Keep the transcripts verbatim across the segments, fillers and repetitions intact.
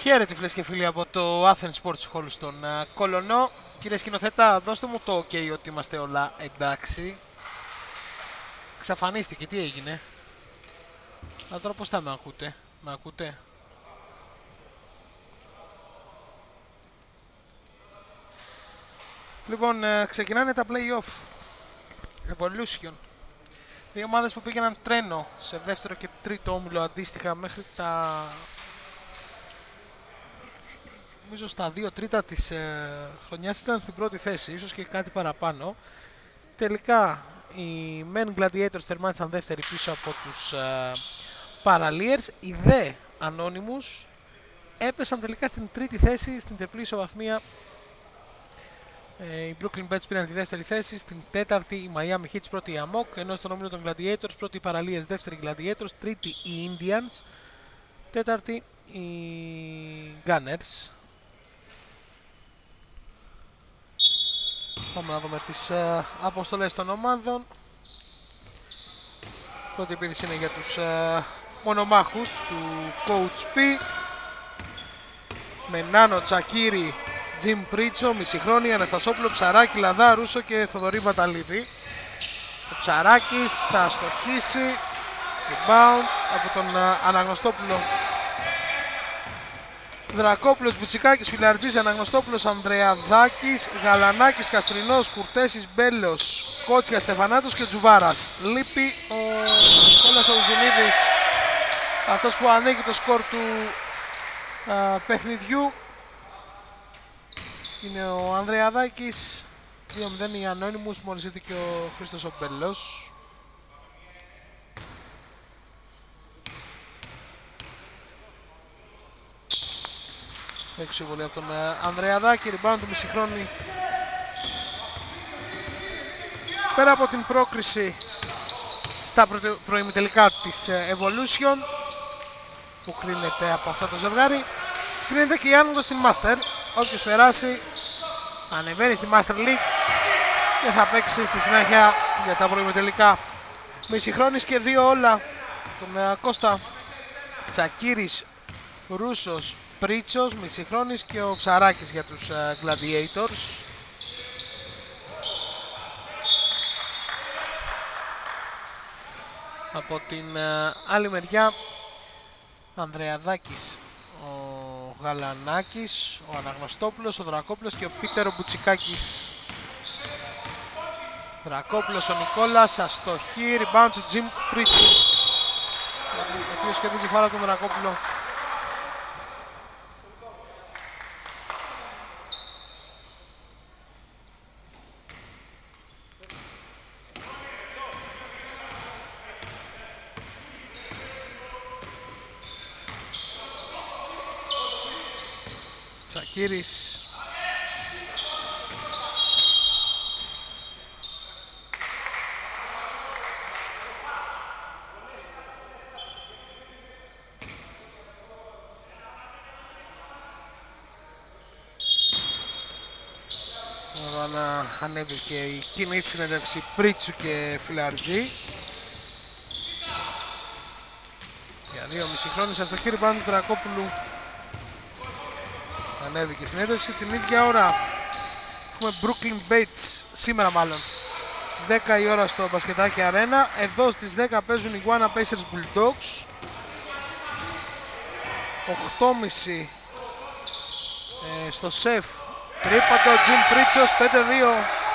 Χαίρετε φίλες και φίλοι από το Athens Sports Hall στον uh, Κολονό. Κύριε σκηνοθέτα, δώστε μου το ok ότι είμαστε όλα εντάξει. Ξαφανίστηκε, τι έγινε? Α, τώρα πώς θα με ακούτε? Με ακούτε? Λοιπόν, uh, ξεκινάνε τα play-off Evolution. Δύο ομάδες που πήγαιναν τρένο σε δεύτερο και τρίτο όμιλο αντίστοιχα μέχρι τα... νομίζω στα δύο τρίτα της ε, χρονιάς ήταν στην πρώτη θέση, ίσως και κάτι παραπάνω. Τελικά οι Men Gladiators τερμάτισαν δεύτεροι πίσω από τους ε, Paraliers. Οι δε Anonymous έπεσαν τελικά στην τρίτη θέση, στην τριπλή ισοβαθμία. Ε, οι Brooklyn Bets πήραν τη δεύτερη θέση, στην τέταρτη η Miami Heat, πρώτη η Amok, ενώ στον όμιλο των Gladiators πρώτη οι Paraliers, δεύτερη οι Gladiators, τρίτη οι Indians, τέταρτη οι Gunners. Πάμε να δούμε τις uh, αποστολές των ομάδων. Πρώτη επίθεση είναι για τους uh, μονομάχους του Coach P. Με Νάνο, Τσακίρι, Τζιμ Πρίτσο, Μισηχρόνη, Αναστασόπουλο, Ψαράκη, Λαδά, Ρούσο και Θοδωρή Βαταλίδη. Ο Ψαράκης θα αστοχίσει. Rebound από τον uh, Αναγνωστόπουλο. Δρακόπουλος, Μπουτσικάκης, Φιλαρτζής, Αναγνωστόπουλος, Ανδρεαδάκης, Γαλανάκης, Καστρινός, Κουρτέσης, Μπέλος, Κότσια, Στεφανάτος και Τζουβάρας. Λείπει ο Κώλας Οουζουνίδης, αυτός που ανοίγει το σκορ του α, παιχνιδιού. Είναι ο Ανδρεαδάκης, δύο μηδέν οι Anonymous, μόλις ήρθε και ο Χρήστος ο Μπέλος. Έξι βολή από τον Ανδρεαδάκη, rebound του Μισηχρόνη. Πέρα από την πρόκριση στα προημιτελικά της Evolution που κρίνεται από αυτό το ζευγάρι, κρίνεται και η άνοδος στην Master. Όποιος περάσει ανεβαίνει στη Master League και θα παίξει στη συνέχεια για τα προημιτελικά. Μισηχρόνης και δύο όλα, τον Κώστα, Τσακίρης, Ρούσος, Πρίτσος, Μισηχρόνης και ο Ψαράκης για τους uh, Gladiators. Από την uh, άλλη μεριά Ανδρεαδάκης, ο Γαλανάκης, ο Αναγνωστόπουλος, ο Δρακόπουλος και ο Πίτερο Μπουτσικάκης. Δρακόπουλος, ο Νικόλας, αστοχή, rebound του Τζιμ Πρίτσου, ο οποίος κερδίζει φάουλ τον Δρακόπουλο. Τσακίρης, εδώ να ανέβει και η κοινή συνέντευξη Πρίτσου και Φιλαρτζή. Για δύο Μισηχρόνης, αστοχή, rebound του Δρακόπουλου. Ανέβηκε η συνέντευξη. Την ίδια ώρα έχουμε Brooklyn Bates, σήμερα μάλλον, στις δέκα η ώρα στο Μπασκετάκι Αρένα. Εδώ στις δέκα παίζουν οι Iguana Pacers Bulldogs. οκτώ και μισή ε, στο σεφ τρίποντο Τζιμ Πρίτσος, πέντε δύο.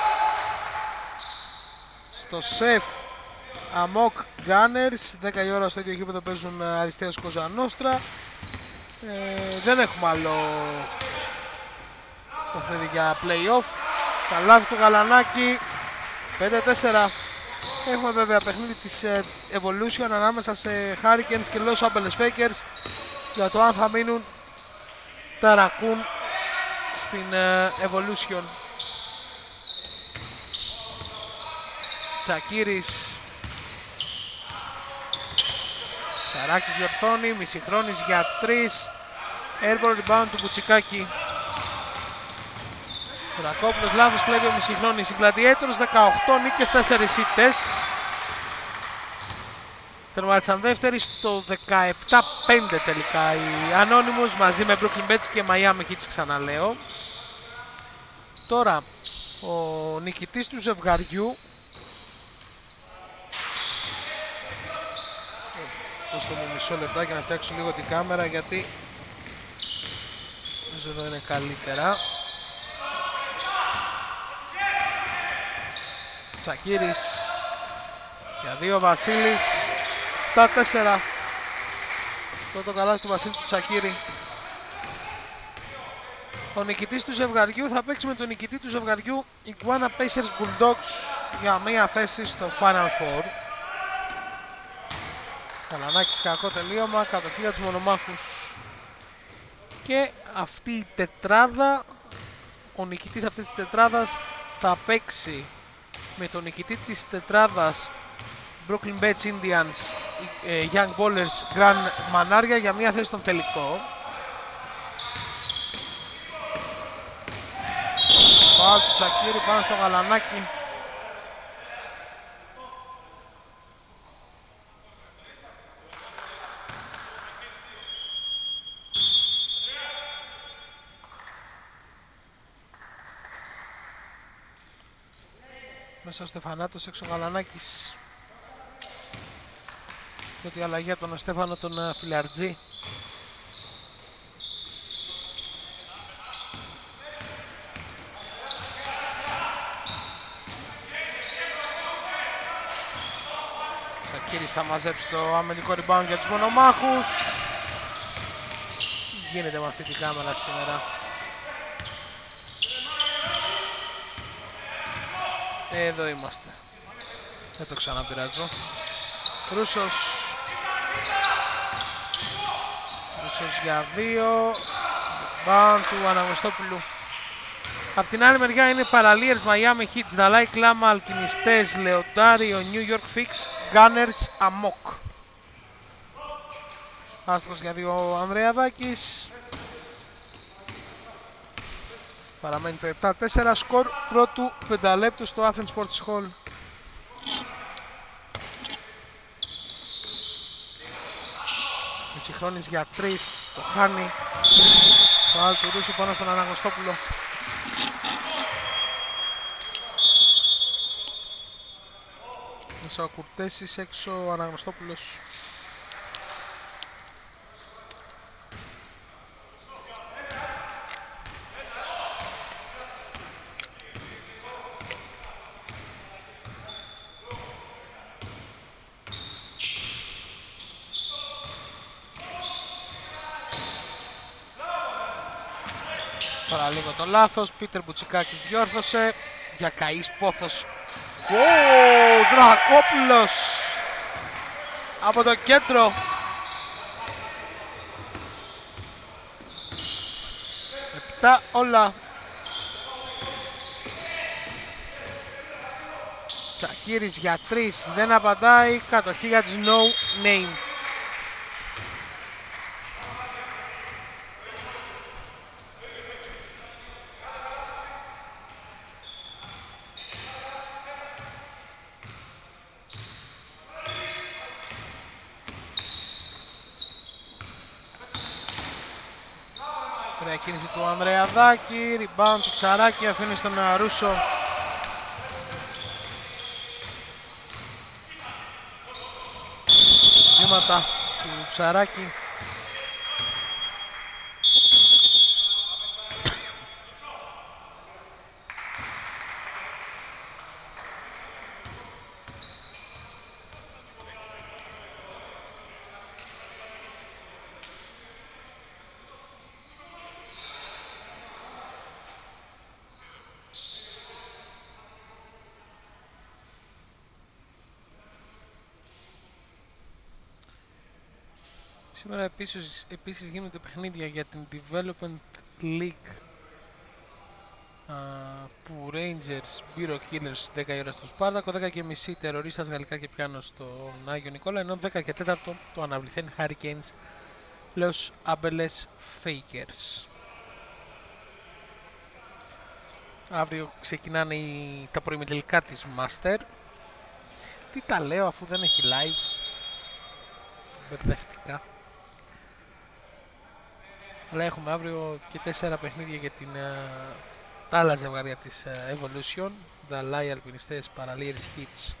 Στο σεφ Amok Gunners, δέκα η ώρα στο ίδιο γήπεδο παίζουν Αριστείας Κοζανόστρα. Ε, δεν έχουμε άλλο παιχνίδι για play-off. Καλάθι του Γαλανάκη, πέντε τέσσερα. Έχουμε βέβαια παιχνίδι της Evolution ανάμεσα σε Hurricanes και Los Angeles Fakers για το αν θα μείνουν τα Raccoon στην Evolution. Τσακίρης, Σαράκης διορθώνει, Μισηχρόνης για τρεις, airball rebound του Μπουτσικάκη. Δρακόπουλος λάθος, κλέβει ο Μισηχρόνης. Οι Gladiators δεκαοκτώ νίκες, τέσσερις ήττες. τερμάτισαν δεύτεροι. Στο δεκαεπτά πέντε τελικά οι Anonymous μαζί με Brooklyn Bets και Miami Heat, ξαναλέω. Τώρα ο νικητής του ζευγαριού, δώστε μου μισό λεπτάκι να φτιάξω λίγο την κάμερα γιατί νομίζω εδώ είναι καλύτερα. Τσακίρης για δύο, Βασίλης, επτά τέσσερα. Πρώτο καλάθι του Βασίλη του Τσακίρη. Ο νικητής του ζευγαριού θα παίξει με τον νικητή του ζευγαριού Iguana Pacers Bulldogs για μία θέση στο Final Four. Καλανάκης, κακό τελείωμα, κατοχή για τους μονομάχους. Και αυτή η τετράδα, ο νικητής αυτής της τετράδας θα παίξει με τον νικητή της τετράδας Brooklyn Bets Indians, Young Ballers, Grand Manaria για μία θέση στον τελικό. Φάουλ του Τσακίρη πάνω στο Γαλανάκι. Μέσα ο Στεφανάτος, έξω ο Γαλανάκης. Πρώτη αλλαγή από τον Στέφανο τον Φιλαρτζή. Τσακίρης θα μαζέψει το αμυντικό rebound για τους μονομάχους. Τι γίνεται με αυτή την κάμερα σήμερα? Εδώ είμαστε. Δεν το ξαναπειράζω. Ρούσος. Ρούσος για δύο. Μπαν του Αναγνωστόπουλου. Απ' την άλλη μεριά είναι Paraliers, Miami Heat, Dalai Lama, Αλκιμιστές, Λεοντάριο, New York Fix, Gunners, Amok. Άστοχος για δύο ο Ανδρεαδάκης. Παραμένει το επτά τέσσερα, σκορ πρώτου πενταλέπτου στο Athens Sports Hall. Συγχρόνης για τρεις, το χάνει. Φάουλ του Ρούσου πάνω στον Αναγνωστόπουλο. Μέσα ο Κουρτέσης, έξω ο Αναγνωστόπουλος. Παραλίγο το λάθος, Πίτερ Μπουτσικάκης διόρθωσε. Για καείς πόθος. Ω, Δρακόπουλος από το κέντρο. Επτά όλα. Τσακίρης για τρεις, δεν απαντάει. Κατοχή για τους No Name. Κίνηση του Ανδρεαδάκη, rebound του Ψαράκη, αφήνει στον Ρούσο. Βήματα του Ψαράκη. Σήμερα επίσης, επίσης γίνονται παιχνίδια για την Development League uh, που Rangers, Biro Killers δέκα η ώρα στο Σπάρτακο, δέκα και μισή Τερορίστας Γαλλικά και Πιάνο στον Άγιο Νικόλα, ενώ δέκα και τέσσερα το αναβληθέν Hurricanes Los Angeles Fakers. Αύριο ξεκινάνε οι, τα προημιτελικά της Master. Τι τα λέω αφού δεν έχει live. μπερδευτικά. Αλλά έχουμε αύριο και τέσσερα παιχνίδια για την, uh, τα άλλα ζευγάρια της uh, Evolution. Δαλάι Αλπινιστές, Παραλίερς Hits,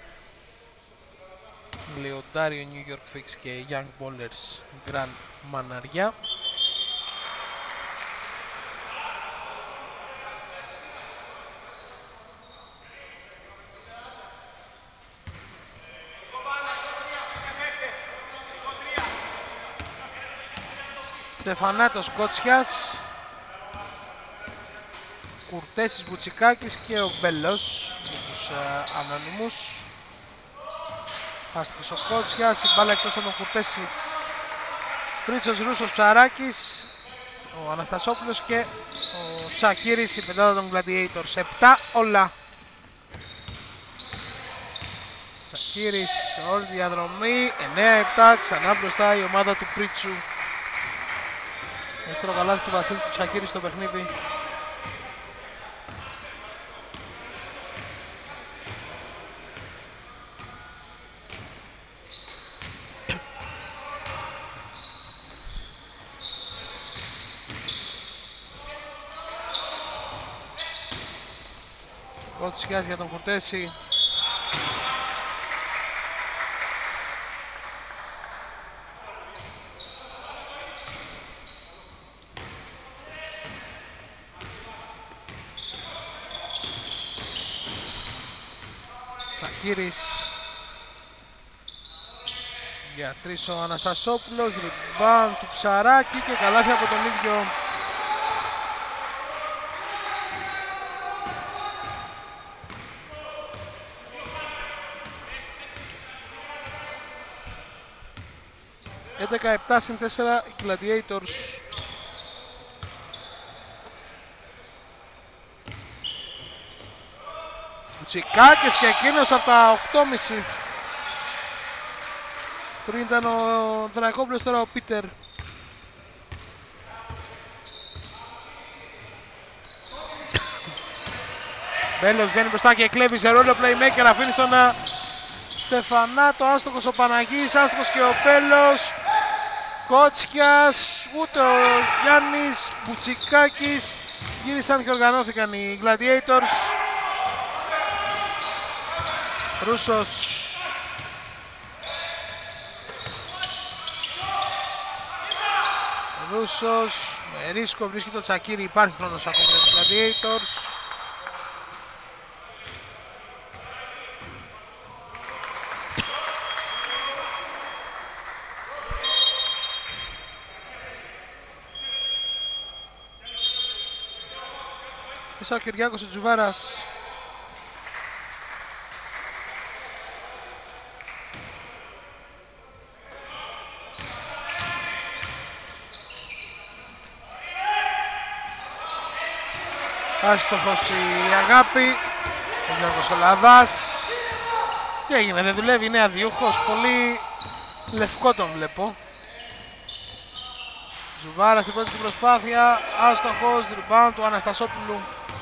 Λεοντάριο New York Fix και Young Bowlers Grand Μαναριά. Στεφανάτος Κότσιας, Κουρτέσης Μπουτσικάκης και ο Μπέλος για τους uh, ανώνυμους. Άστοχος ο Κότσιας, η μπάλα εκτός από τον Κουρτέση. Πρίτσος Ρούσος Ψαράκης, ο Αναστασόπουλος και ο Τσακίρης, η πεντάδα των Gladiators. επτά όλα. Τσακίρης όλη τη διαδρομή, εννέα επτά, ξανά μπροστά η ομάδα του Πρίτσου. Δεύτερο καλάθι του Βασίλη του Τσακίρη στο παιχνίδι. Κότσιας για τον Κουρτέση. Τσακίρης για τρεις ο Αναστασόπουλος, rebound του Ψαράκη και καλάθι από τον ίδιο. έντεκα επτά συν τέσσερα οι Gladiators. Τσικάκης και εκείνος από τα οκτώ κόμμα πέντε. Πριν ήταν ο Δρακόπουλος, τώρα ο Πίτερ. Μπέλος βγαίνει μπροστά και κλέβει σε ρόλο playmaker, αφήνει στον Στεφανάτο, άστοχος ο Παναγής, άστοχος και ο Μπέλος. Κότσιας, ούτε ο Γιάννης, Μπουτσικάκης. Γύρισαν και οργανώθηκαν οι Gladiators. Ρούσος. Ρούσος, με ρίσκο βρίσκει το Τσακίρι, υπάρχει χρόνος ακόμα για τους Gladiators. Μέσα ο Κυριάκος ο Τζουβάρας. Άστοχος η Αγάπη, ο Γιώργος ο Λαδάς. Τι έγινε, δεν δουλεύει η νέα διούχος, πολύ λευκό τον βλέπω. Ζουβάρα στην πρώτη προσπάθεια, άστοχος, rebound του Αναστασόπουλου.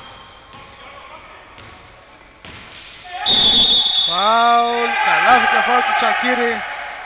Φάουλ, καλάθι και φάουλ του Τσακίρη.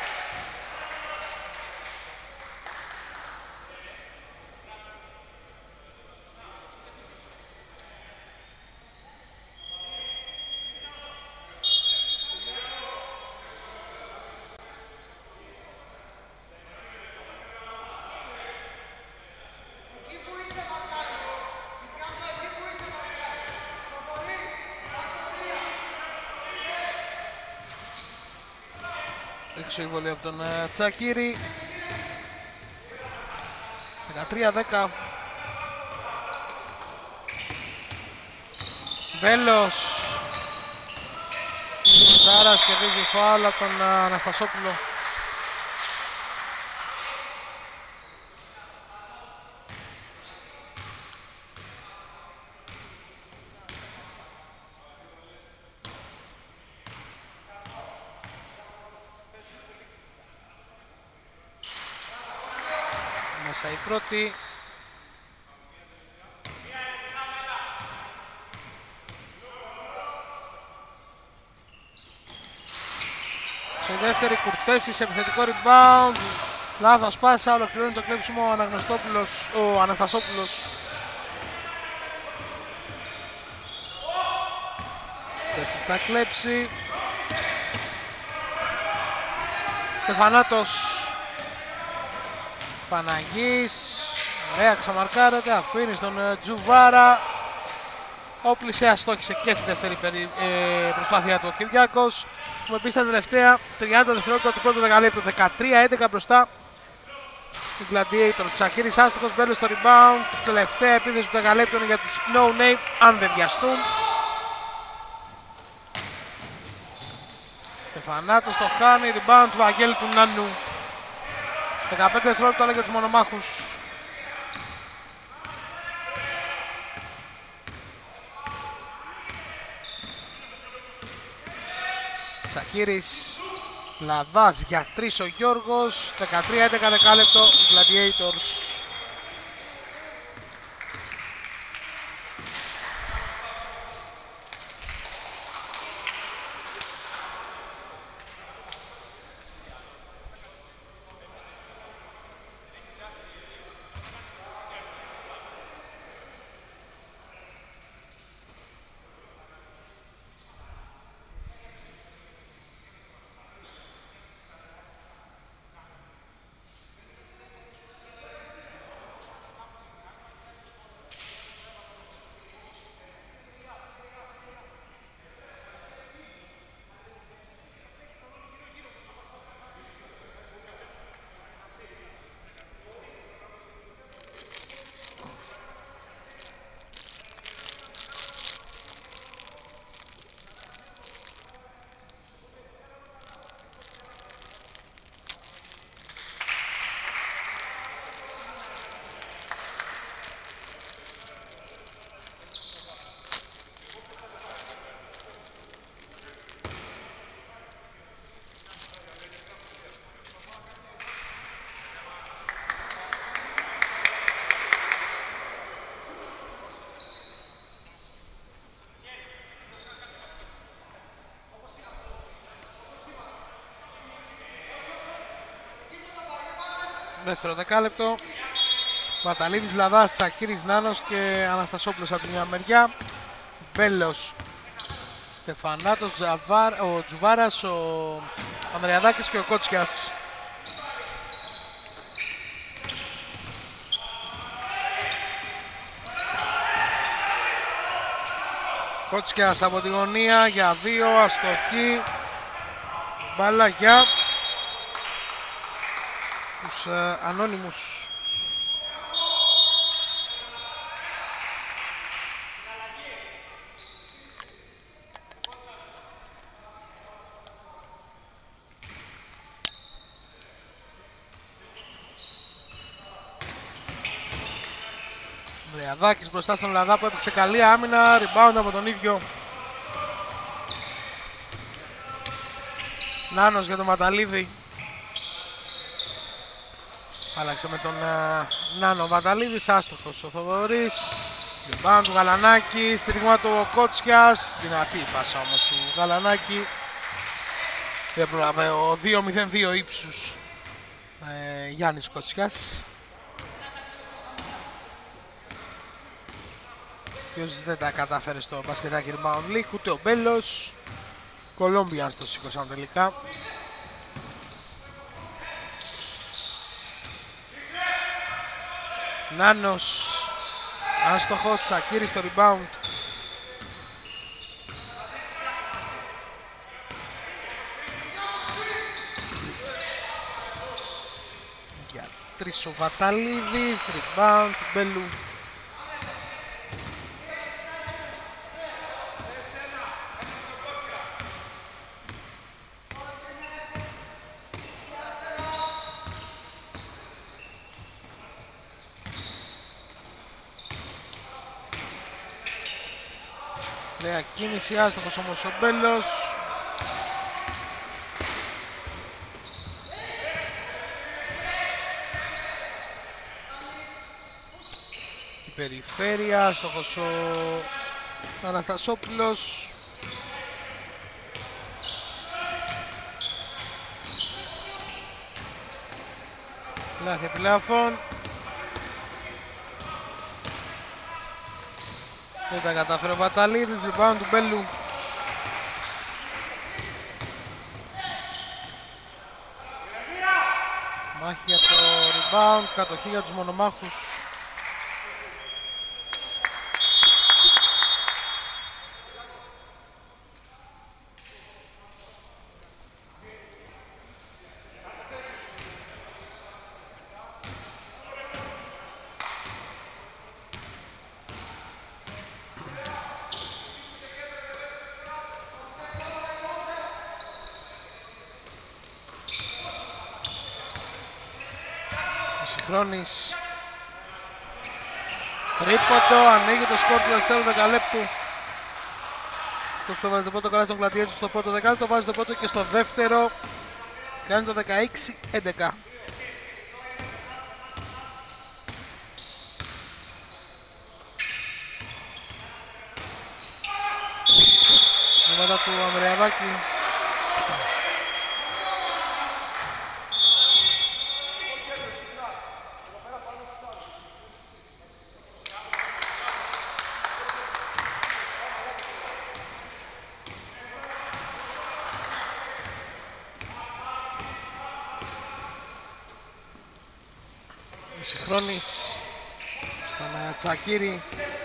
Έξω η βολή από τον uh, Τσακίρη. δεκατρία δέκα. Μπέλος. Τάρας κερδίζει φάουλ από τον uh, Αναστασόπουλο. Μέσα η πρώτη. Στο δεύτερη. Κουρτέση σε επιθετικό rebound. Λάθος πάσα, ολοκληρώνει το κλέψιμο ο Αναγνωστόπουλος, ο Αναστασόπουλος. Τέσσερις θα κλέψει. Στεφανάτος. Παναγής. Ωραία, ξαμαρκάρεται, αφήνει στον Τζουβάρα. Ο Πλησέας στόχισε και στη δεύτερη περι... ε, προσπάθεια του ο Κυριάκος. Έχουμε πει στα τελευταία τριάντα δευτερόλεπτα του πρώτου δεκαλέπτου. δεκατρία έντεκα μπροστά. Η Gladiator. Τσαχίρης άστοχος, μπαίνει στο rebound. Τελευταία επίθεση του δεκαλέπτου είναι για τους No Name, αν δεν βιαστούν. Στεφανάτος το χάνει, rebound του Βαγγέλη του Νάνου. δεκαπέντε δευτερόλεπτα αλλά για τους μονομάχους. Τσακίρης, Λαδάς για τρεις ο Γιώργος, δεκατρία έντεκα δεκάλεπτο, Gladiators. Δεύτερο δεκάλεπτο. Βαταλίδης, Λαδάς, Σακύρης, Νάνος και Αναστασόπουλος από την μια μεριά. Μπέλος, Στεφανάτος, Τζαβάρ, ο Τζουβάρας, ο Ανδρεαδάκης και ο Κότσιας. Κότσιας από τη γωνία για δύο, αστοχή. Μπάλα για τους uh, ανώνυμους. Βρεαδάκης μπροστά στον Λαδά που έπαιξε καλή άμυνα, rebound από τον ίδιο. Νάνος για τον Ματαλίδη. Άλλαξε με τον uh, Νάνο Βαταλίδης, άστοχος ο Θοδωρής. Rebound του Γαλανάκη, στηρίγμα του ο Κότσιας. Δυνατή πάσα όμως του Γαλανάκη. Δεν πρόλαβε ο δύο μηδέν δύο ύψους ε, Γιάννης Κότσιας. Ποιος δεν τα κατάφερε στο μπασκετάκι Rebound League, ούτε ο Μπέλος. Κολόμπιαν το σήκωσαν τελικά. Νάνος, άστοχος, Τσακίρης στο rebound. Για τρεις ο Βαταλίδης, rebound του Μπέλου. Ωραία κίνηση, άστοχος όμως ο Μπέλος. Η περιφέρεια, άστοχος ο Αναστασόπουλος. Λάθη επιλάθων. Δεν τα κατάφερε ο Βαταλίδης, rebound του Μπέλου. Μάχη για το rebound, κατοχή για τους μονομάχους. Χρόνης. Τρίποντο, ανοίγει το σκορ του δεύτερου δεκαλέπτου. Το έβαλε το πρώτο καλά τον Gladiators στο πρώτο δεκάλεπτο, βάζει το πρώτο και στο δεύτερο. Κάνει το δεκαέξι έντεκα. Μετά του Ανδρεαδάκη. Συγχρόνης στον Τσακίρη.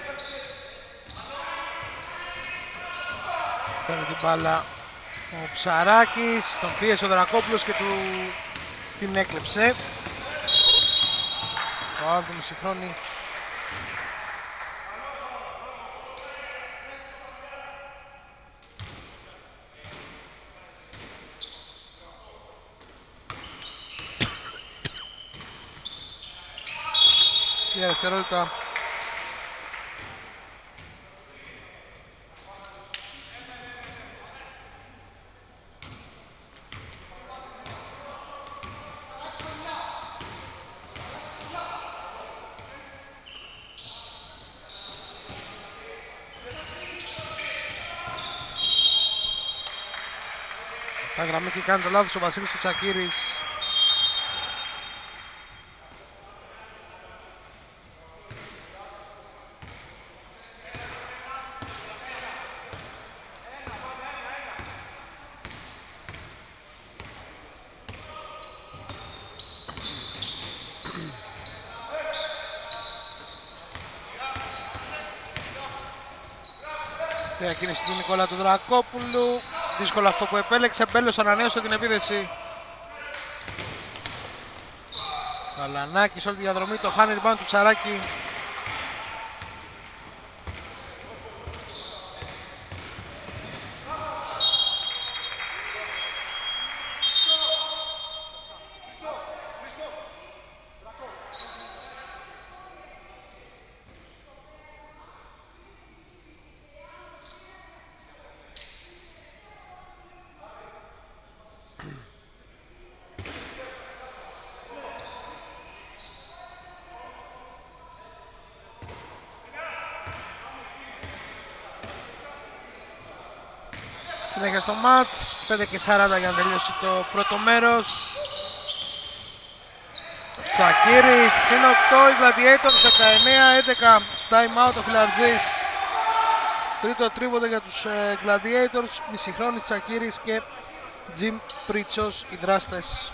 Παίρνει την μπάλα ο Ψαράκης, τον πίεσε ο Δρακόπουλος και του την έκλεψε. Το άλλο του Συγχρόνη. Τρία δευτερόλεπτα. Τα γραμμή και κάνει το λάθος ο Βασίλης ο Τσακίρης. Διακίνηση του Νικόλα του Δρακόπουλου. Δύσκολο αυτό που επέλεξε. Μπέλος ανανέωσε την επίδεση. Καλανάκης όλη τη διαδρομή. Το χάνει rebound του Ψαράκη. Συνέχεια στο μάτς, πέντε και σαράντα για να τελειώσει το πρώτο μέρος. Τσακίρης, συν οκτώ, οι Gladiators, δεκαεννέα έντεκα, time out ο Φιλαρτζής. Τρίτο τρίποντο για τους ε, Gladiators, Μισηχρόνη, Τσακίρης και Τζιμ Πρίτσος, οι δράστες.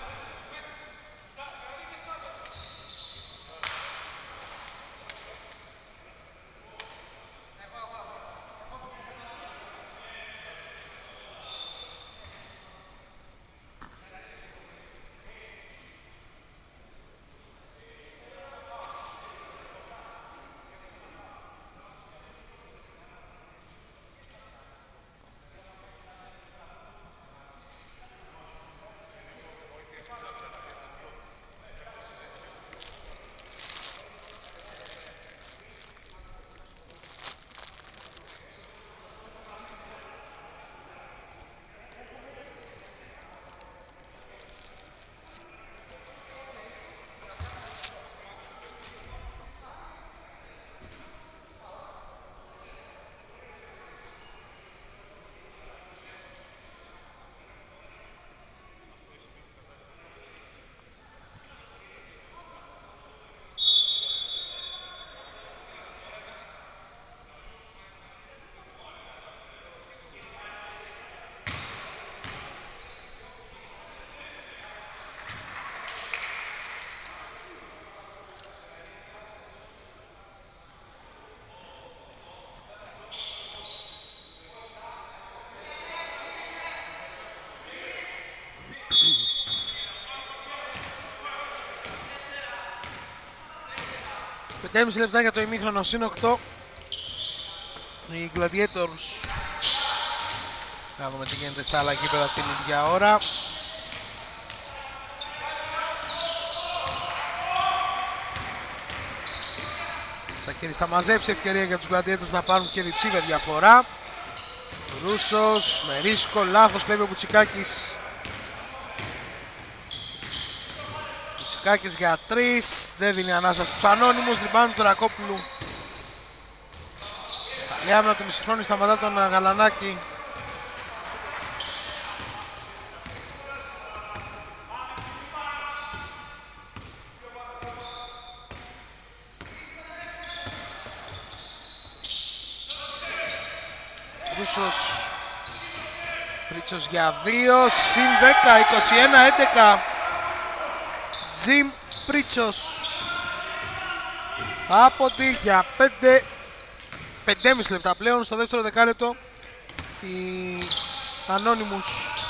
πέντε και μισό λεπτά για το ημίχρονο, συν οκτώ. Οι Gladiators. Να δούμε τι γίνεται στα άλλα γήπεδα την ίδια ώρα. Τσακίρης θα μαζέψει, ευκαιρία για τους Gladiators να πάρουν και διψήφια διαφορά. Ρούσος με ρίσκο, λάθος, κλέβει ο Μπουτσικάκης. Μπουτσικάκης για τρεις, δεν δίνει ανάσα στους ανώνυμους, rebound του Ρακόπουλου. Καλή άμυνα του μισηχρόνου, σταματά τον Γαλανάκη. Ρούσος, Πρίτσος για δύο, συν δέκα, είκοσι ένα έντεκα. Τζιμ Πρίτσος άποντι για πέντε, πέντε και μισό λεπτά πλέον στο δεύτερο δεκάλεπτο. Οι Anonymous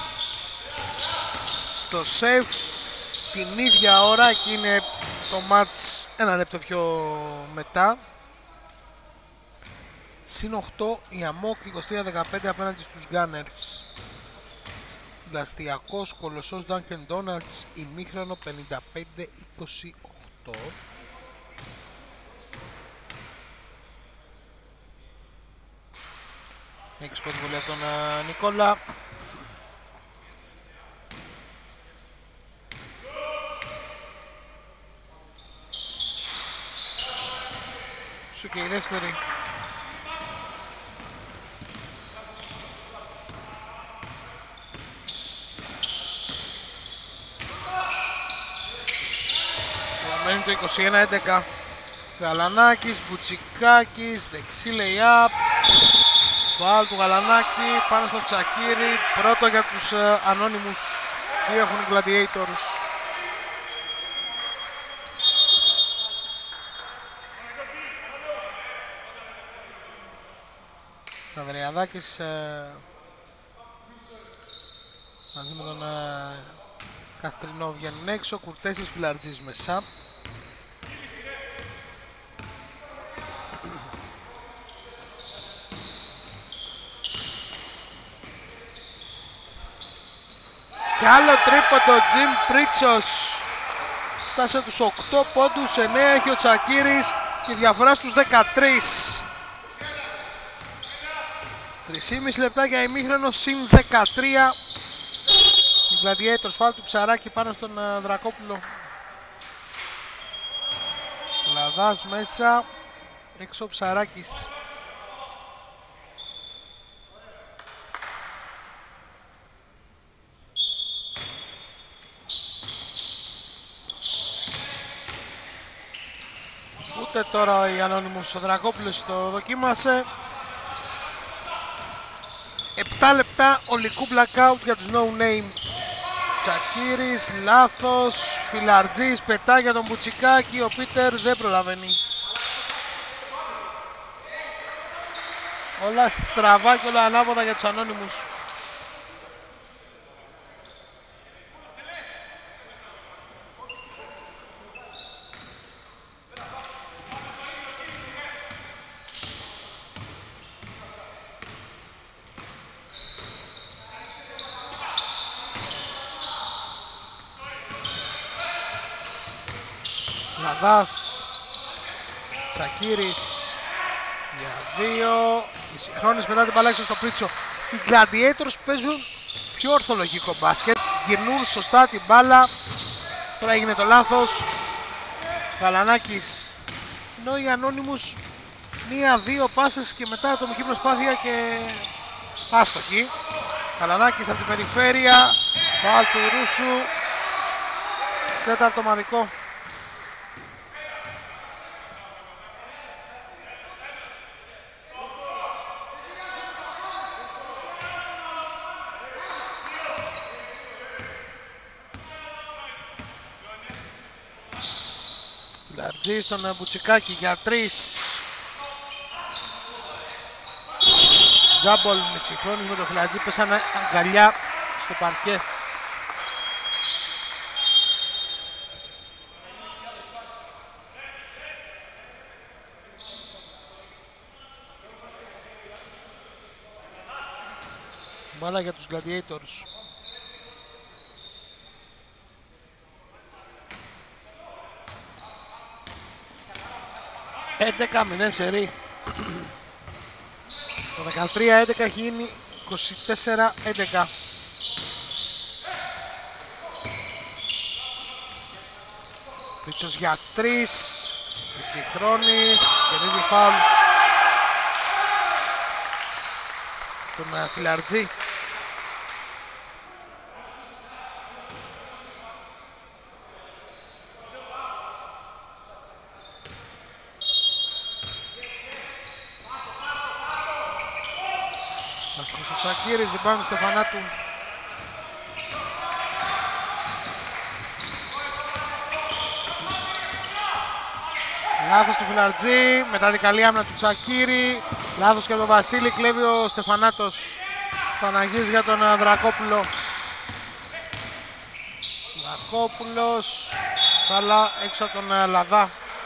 στο σεφ την ίδια ώρα, εκεί είναι το match ένα λεπτό πιο μετά. Συν οκτώ η Αμόκ είκοσι τρία δεκαπέντε απέναντι στους Gunners. Πλαστιακός κολοσσός Dunkin' Donuts ημίχρονο πενήντα πέντε είκοσι οκτώ. Έχει σποτ βολή από τον uh, Νικόλα. Σου και η δεύτερη. Μένει το είκοσι ένα έντεκα. Γαλανάκης, Μπουτσικάκης, δεξί lay-up. Φάουλ του Γαλανάκη πάνω στο Τσακίρι. Πρώτο για τους uh, Anonymous. Δύο έχουν οι Gladiators. Καβριαδάκης uh, μαζί με τον uh, Καστρινό βγαίνουν έξω. Κουρτέσης, Φιλαρτζής μέσα. Και άλλο τρίποντο, Τζιμ Πρίτσος. Φτάσε τους οκτώ πόντους, εννέα έχει ο Τσακίρης και διαφορά στους δεκατρείς. τρία και μισό λεπτά για ημίχρονο, συν δεκατρία. Οι Gladiators, φάουλ του Ψαράκη πάνω στον uh, Δρακόπουλο. Λαδάς μέσα, έξω ο Ψαράκης. Ούτε τώρα οι Anonymous, ο Δρακόπουλος το δοκίμασε. επτά λεπτά ολικού blackout για τους No Name. Τσακίρης, λάθος, Φιλαρτζής, πετά για τον Μπουτσικάκη, ο Πίτερ δεν προλαβαίνει. Όλα στραβά και όλα ανάποδα για τους Anonymous. Λαδάς, Τσακίρης για δύο, μισηχρόνης μετά την παλάξη στο Πρίτσο. Οι Gladiators παίζουν πιο ορθολογικό μπάσκετ, γυρνούν σωστά την μπάλα. Τώρα έγινε το λάθος. Γαλανάκης, ενώ οι Anonymous μία-δύο πάσες και μετά ατομική προσπάθεια και άστοχη. Γαλανάκης από την περιφέρεια, φάουλ του Ρούσου, τέταρτο ομαδικό. Λαρτζή στον Μπουτσικάκη για τρεις. Τζάμπολ με συγχρόνης με τον Φιλαρτζή, πέσανε αγκαλιά στο παρκέ. Μπάλα για τους Gladiators. έντεκα μηδέν σερί. Το δεκατρία έντεκα έχει γίνει είκοσι τέσσερα έντεκα. Πρίτσος για τρεις. Συγχρόνης. Κερδίζει φάουλ τον Φιλαρτζή. Αστοχός ο Τσακίρης, rebound του Στεφανάτου. Λάθος του Φιλαρτζή, μετά την καλή άμυνα του Τσακίρη. Λάθος και από τον Βασίλη, κλέβει ο Στεφανάτος. Παναγής για τον Δρακόπουλο. Δρακόπουλος, μπάλα έξω από τον Λαδά.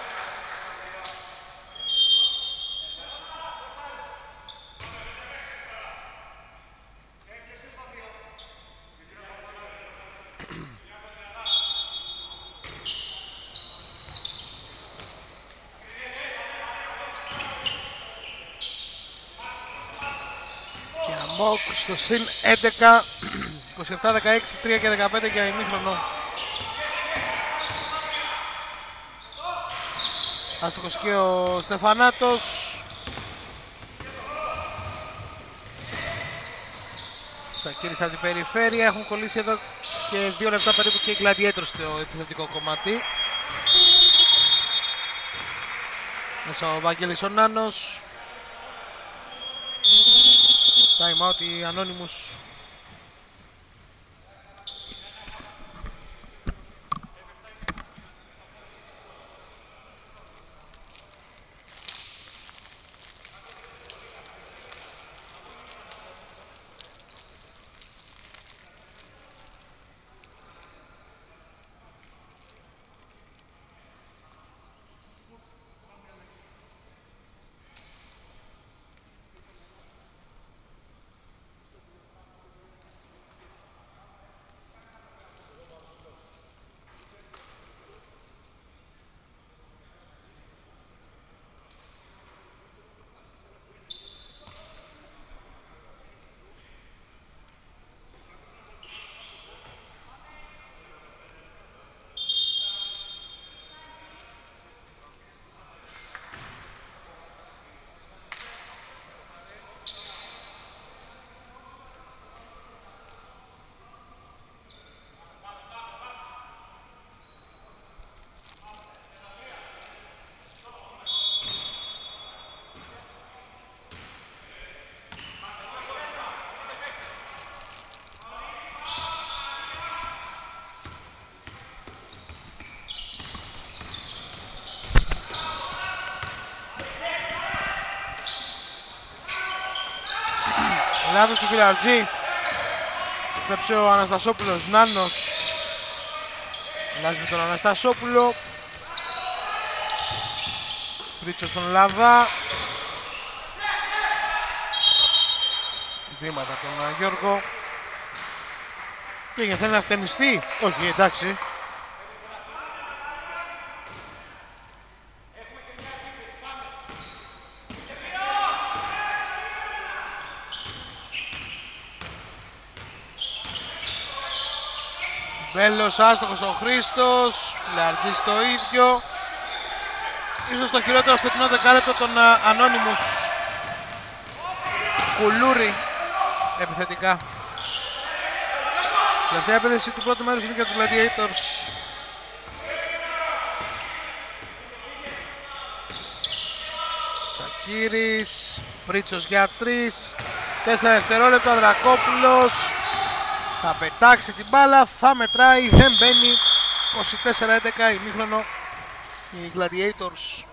Στο συν έντεκα, είκοσι επτά δεκαέξι, τρία και δεκαπέντε για ημίχρονο. Άστοχος και ο Στεφανάτος. Σακύρης από την περιφέρεια. Έχουν κολλήσει εδώ και δύο λεπτά περίπου και οι Gladiators στο επιθετικό κομμάτι. Μέσα ο Βαγγέλης ο Νάνος. Time out οι Anonymous. Λάθος του Φιλαρτζή. Κλέψε ο Αναστασόπουλος, Νάνος. Αλλάζει με τον Αναστασόπουλο. Πρίτσος στον Λαβά. Βήματα τον Γιώργο. Και για θέλει να φτενιστεί. Όχι, εντάξει. Μπέλος, άστοχος ο Χρήστος, Φιλαρτζής το ίδιο. Ίσως το χειρότερο φετινό δεκάλεπτο των Anonymous. Κουλούρι επιθετικά. Τελευταία επίθεση του πρώτου μέρους είναι για τους Gladiators. Τσακίρης, Πρίτσος για τρεις. Τέσσερα δευτερόλεπτα, Δρακόπουλος. Θα πετάξει την μπάλα, θα μετράει, δεν μπαίνει. είκοσι τέσσερα έντεκα ημίχρονο οι Gladiators.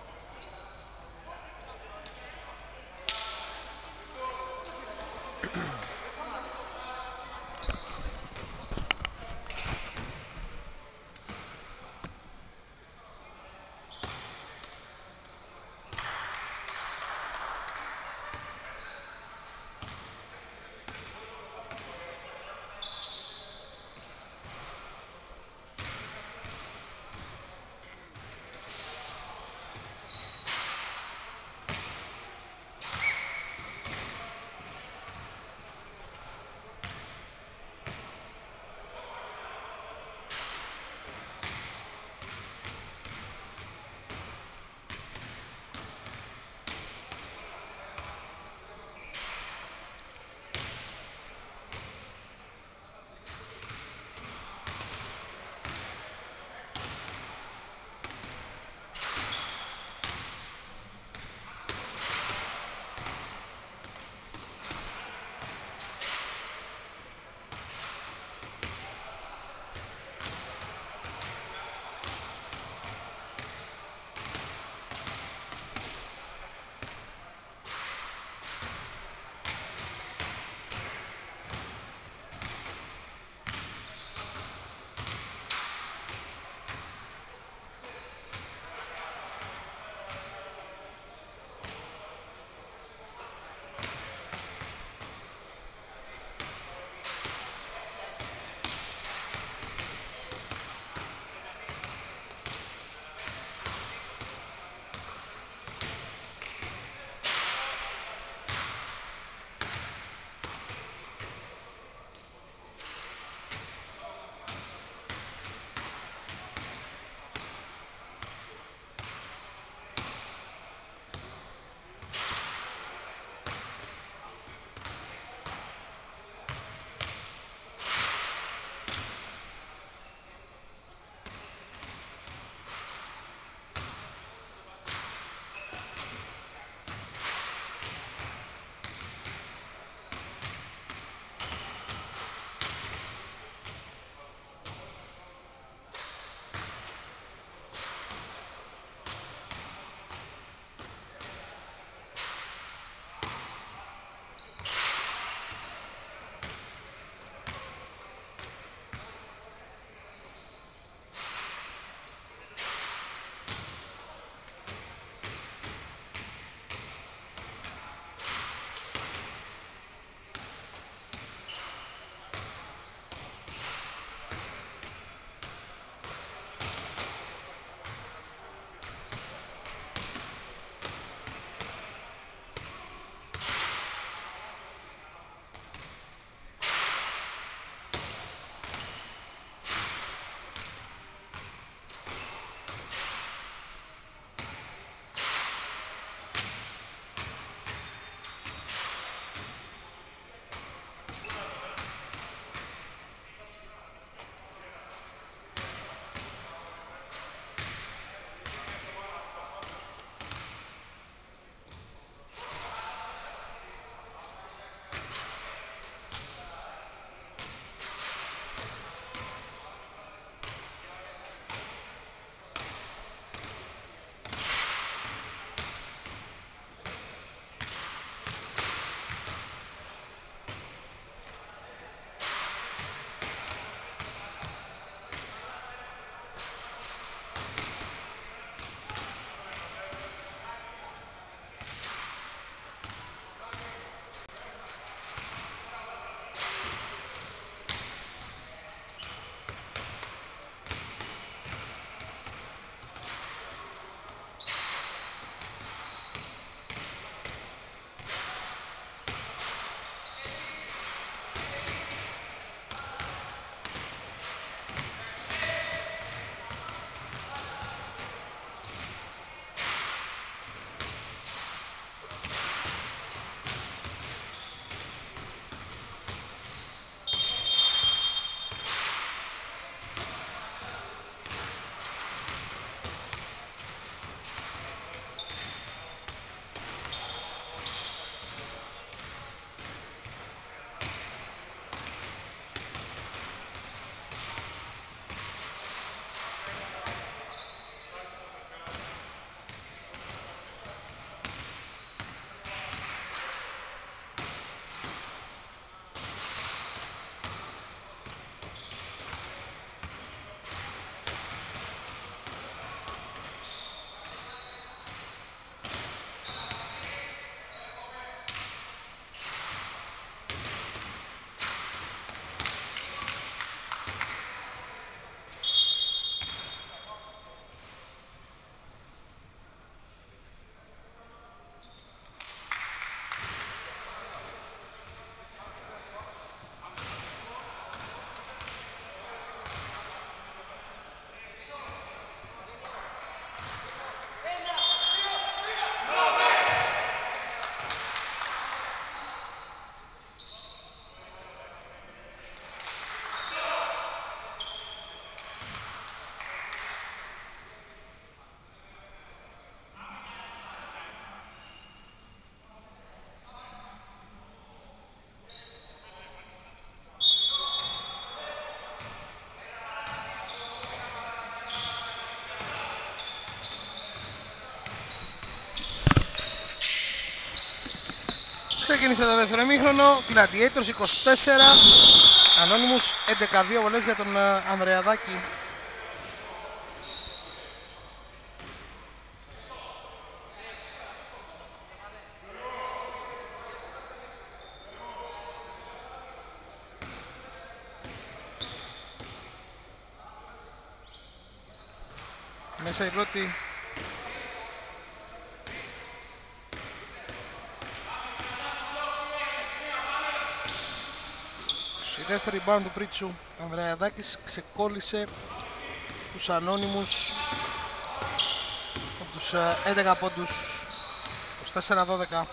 Ξεκίνησε το δεύτερο ημίχρονο, Gladiators είκοσι τέσσερα, Anonymous έντεκα, δύο βολές για τον Ανδρεαδάκη. Μέσα η πρώτη. Η δεύτερη rebound του Πρίτσου. Ο Ανδρεαδάκης ξεκόλλησε τους Anonymous από τους έντεκα πόντους, είκοσι τέσσερα δώδεκα.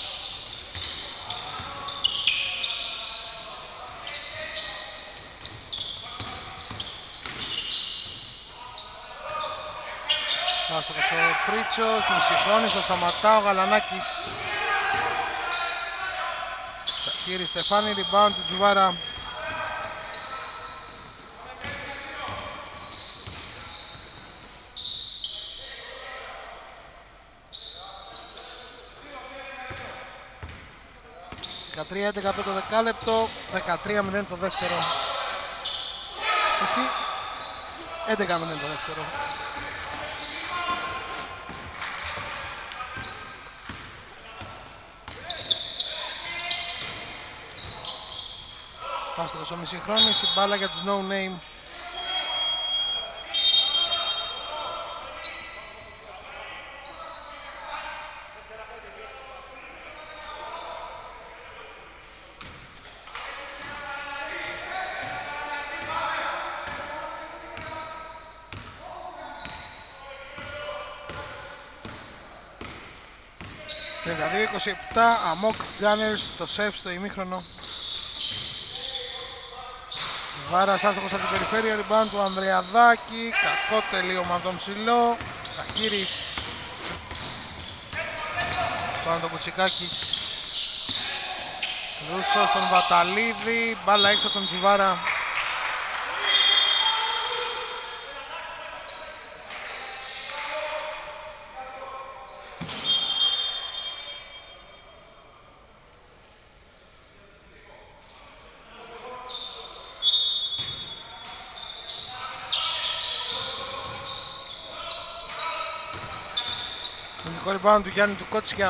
Άστοχος ο Πρίτσος, μισηχρόνης, το σταματά ο Γαλανάκης. Σακύρη Στεφάνη, rebound του Τζουβάρα. δεκατρία έντεκα το δεκάλεπτο, δεκατρία μηδέν το δεύτερο. Όχι, έντεκα μηδέν το δεύτερο. Άστοχος ο μισηχρόνης, η μπάλα για τους No Name. τριάντα δύο είκοσι επτά, Amok Gunners, το σεφ στο ημίχρονο. Βάρας άστοχος από την περιφέρεια, rebound του Ανδρεαδάκη, κακό τελείωμα από τον ψηλό. Τσακύρης, πάνω το Κουτσικάκης. Ρούσος τον Βαταλίδη, μπάλα έξω από τον Τζιβάρα. Rebound του Γιάννη του Κότσια.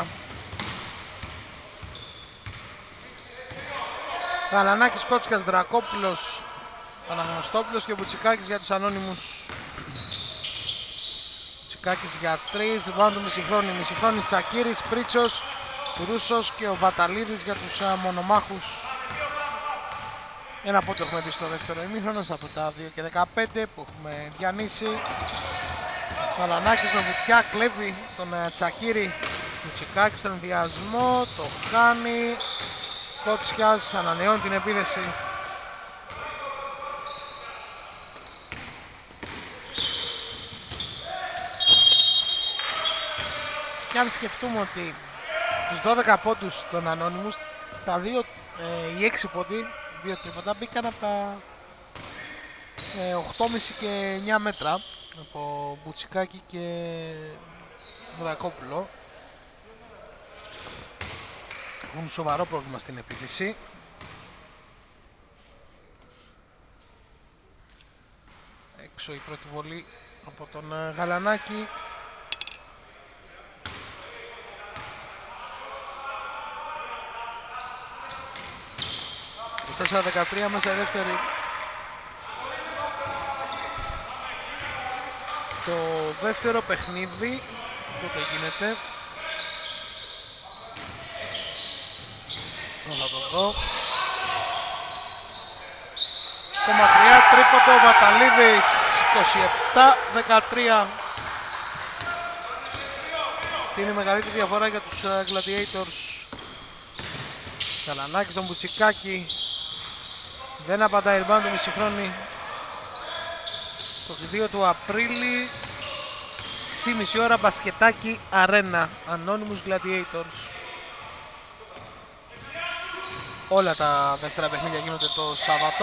Γαλανάκης, Κότσιας, Δρακόπουλος, Παναγνωστόπουλος και Μπουτσικάκης για τους Anonymous. Μπουτσικάκης για τρεις, rebound του Μισηχρόνη, Μισηχρόνη, Τσακύρης, Πρίτσος, Ρούσος και ο Βαταλίδης για τους uh, μονομάχους. Ένα πόντο έχουμε δει στο δεύτερο ημίχρονο, από τα δύο και δεκαπέντε που έχουμε διανύσει. Γαλανάκης με βουτιά κλέβει τον uh, Τσακύρη. Μπουτσικάκης στον ενδιασμό, το κάνει. Κότσιας ανανεώνει την επίδεση. Και αν σκεφτούμε ότι τους δώδεκα πόντους των Anonymous, τα δύο, ε, οι έξι πόντοι, δύο τρίποτα, μπήκαν από τα ε, οκτώ κόμμα πέντε και εννιά μέτρα από Μπουτσικάκη και Δρακόπουλο. Έχουν σοβαρό πρόβλημα στην επίθεση. Έξω η πρώτη βολή από τον Γαλανάκη. τέσσερα δεκατρία μέσα η δεύτερη. Το δεύτερο παιχνίδι πότε γίνεται. Θα το δω. Το μακριά τρίποντο Βαταλίδης, είκοσι επτά δεκατρία. Αυτή είναι η μεγαλύτερη διαφορά για τους Gladiators. Γαλανάκης στον Μπουτσικάκη. Δεν απαντάει rebound του Μισηχρόνη. είκοσι δύο του Απρίλη. έξι και μισή ώρα μπασκετάκι αρένα. Anonymous Gladiators. Όλα τα δεύτερα παιχνίδια γίνονται το Σάββατο.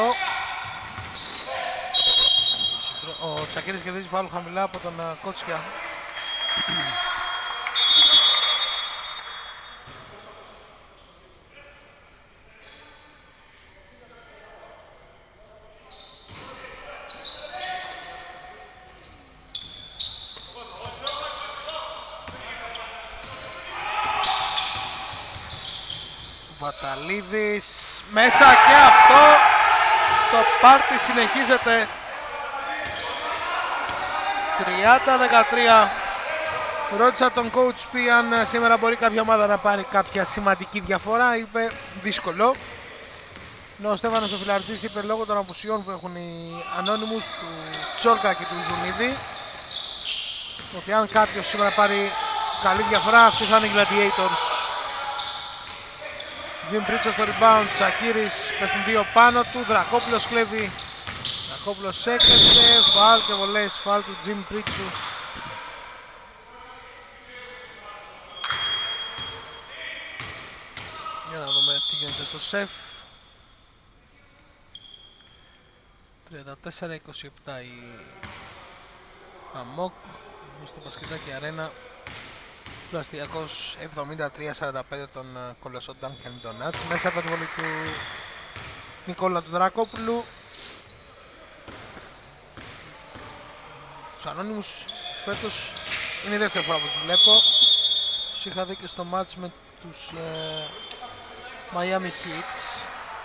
Ο Τσακύρης κερδίζει φάουλ χαμηλά από τον Κότσια. Βαταλίδης μέσα και αυτό. Το πάρτι συνεχίζεται. τριάντα δεκατρία. Ρώτησα τον coach P αν σήμερα μπορεί κάποια ομάδα να πάρει κάποια σημαντική διαφορά. Είπε δύσκολο. Ναι, ο Στέφανος ο Φιλαρτζής είπε λόγω των απουσιών που έχουν οι Anonymous του Τσόρκα και του Ζουνίδη ότι αν κάποιος σήμερα πάρει καλή διαφορά αυτοί θα είναι οι Gladiators. Jim Pritchard στο rebound, Τσακίρης πέφτουν δύο πάνω του, Δρακόπουλος κλέβει, Δρακόπουλος έκλεψε, φαουλ και βολές, φαουλ του Jim Pritchard. Για να δούμε τι γίνεται στο σεφ. τριάντα τέσσερα είκοσι επτά η Αμόκ στο Μπασκετάκι Αρένα. Πλαστιακός εβδομήντα τρία σαράντα πέντε των Κολοσσό Dunkin' Donuts. Μέσα από τη βολή του Νικόλα του Δρακόπουλου. Τους Anonymous φέτος είναι η δεύτερη φορά που τους βλέπω. Τους είχα δει και στο μάτς με τους ε, Miami Heats.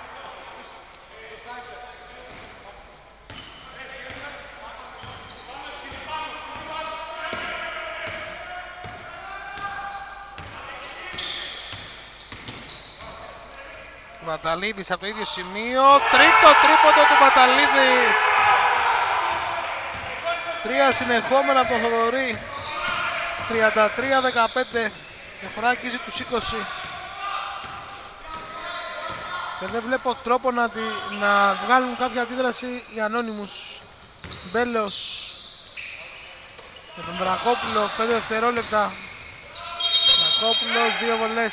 Βαταλίδης από το ίδιο σημείο, τρίτο τρίποντο του Βαταλίδη. Τρία συνεχόμενα από τον Θοδωρή. τριάντα τρία δεκαπέντε, διαφορά αγγίζει τους είκοσι. Και δεν βλέπω τρόπο να, τη, να βγάλουν κάποια αντίδραση οι Anonymous. Μπέλος με τον Δρακόπουλο, πέντε δευτερόλεπτα. Δρακόπουλος, δύο βολές.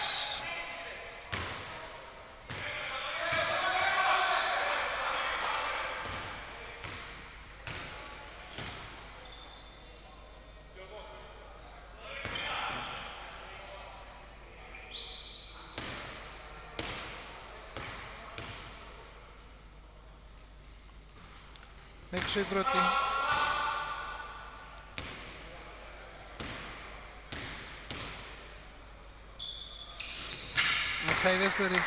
Έξω η πρώτη. Μέσα η δεύτερη.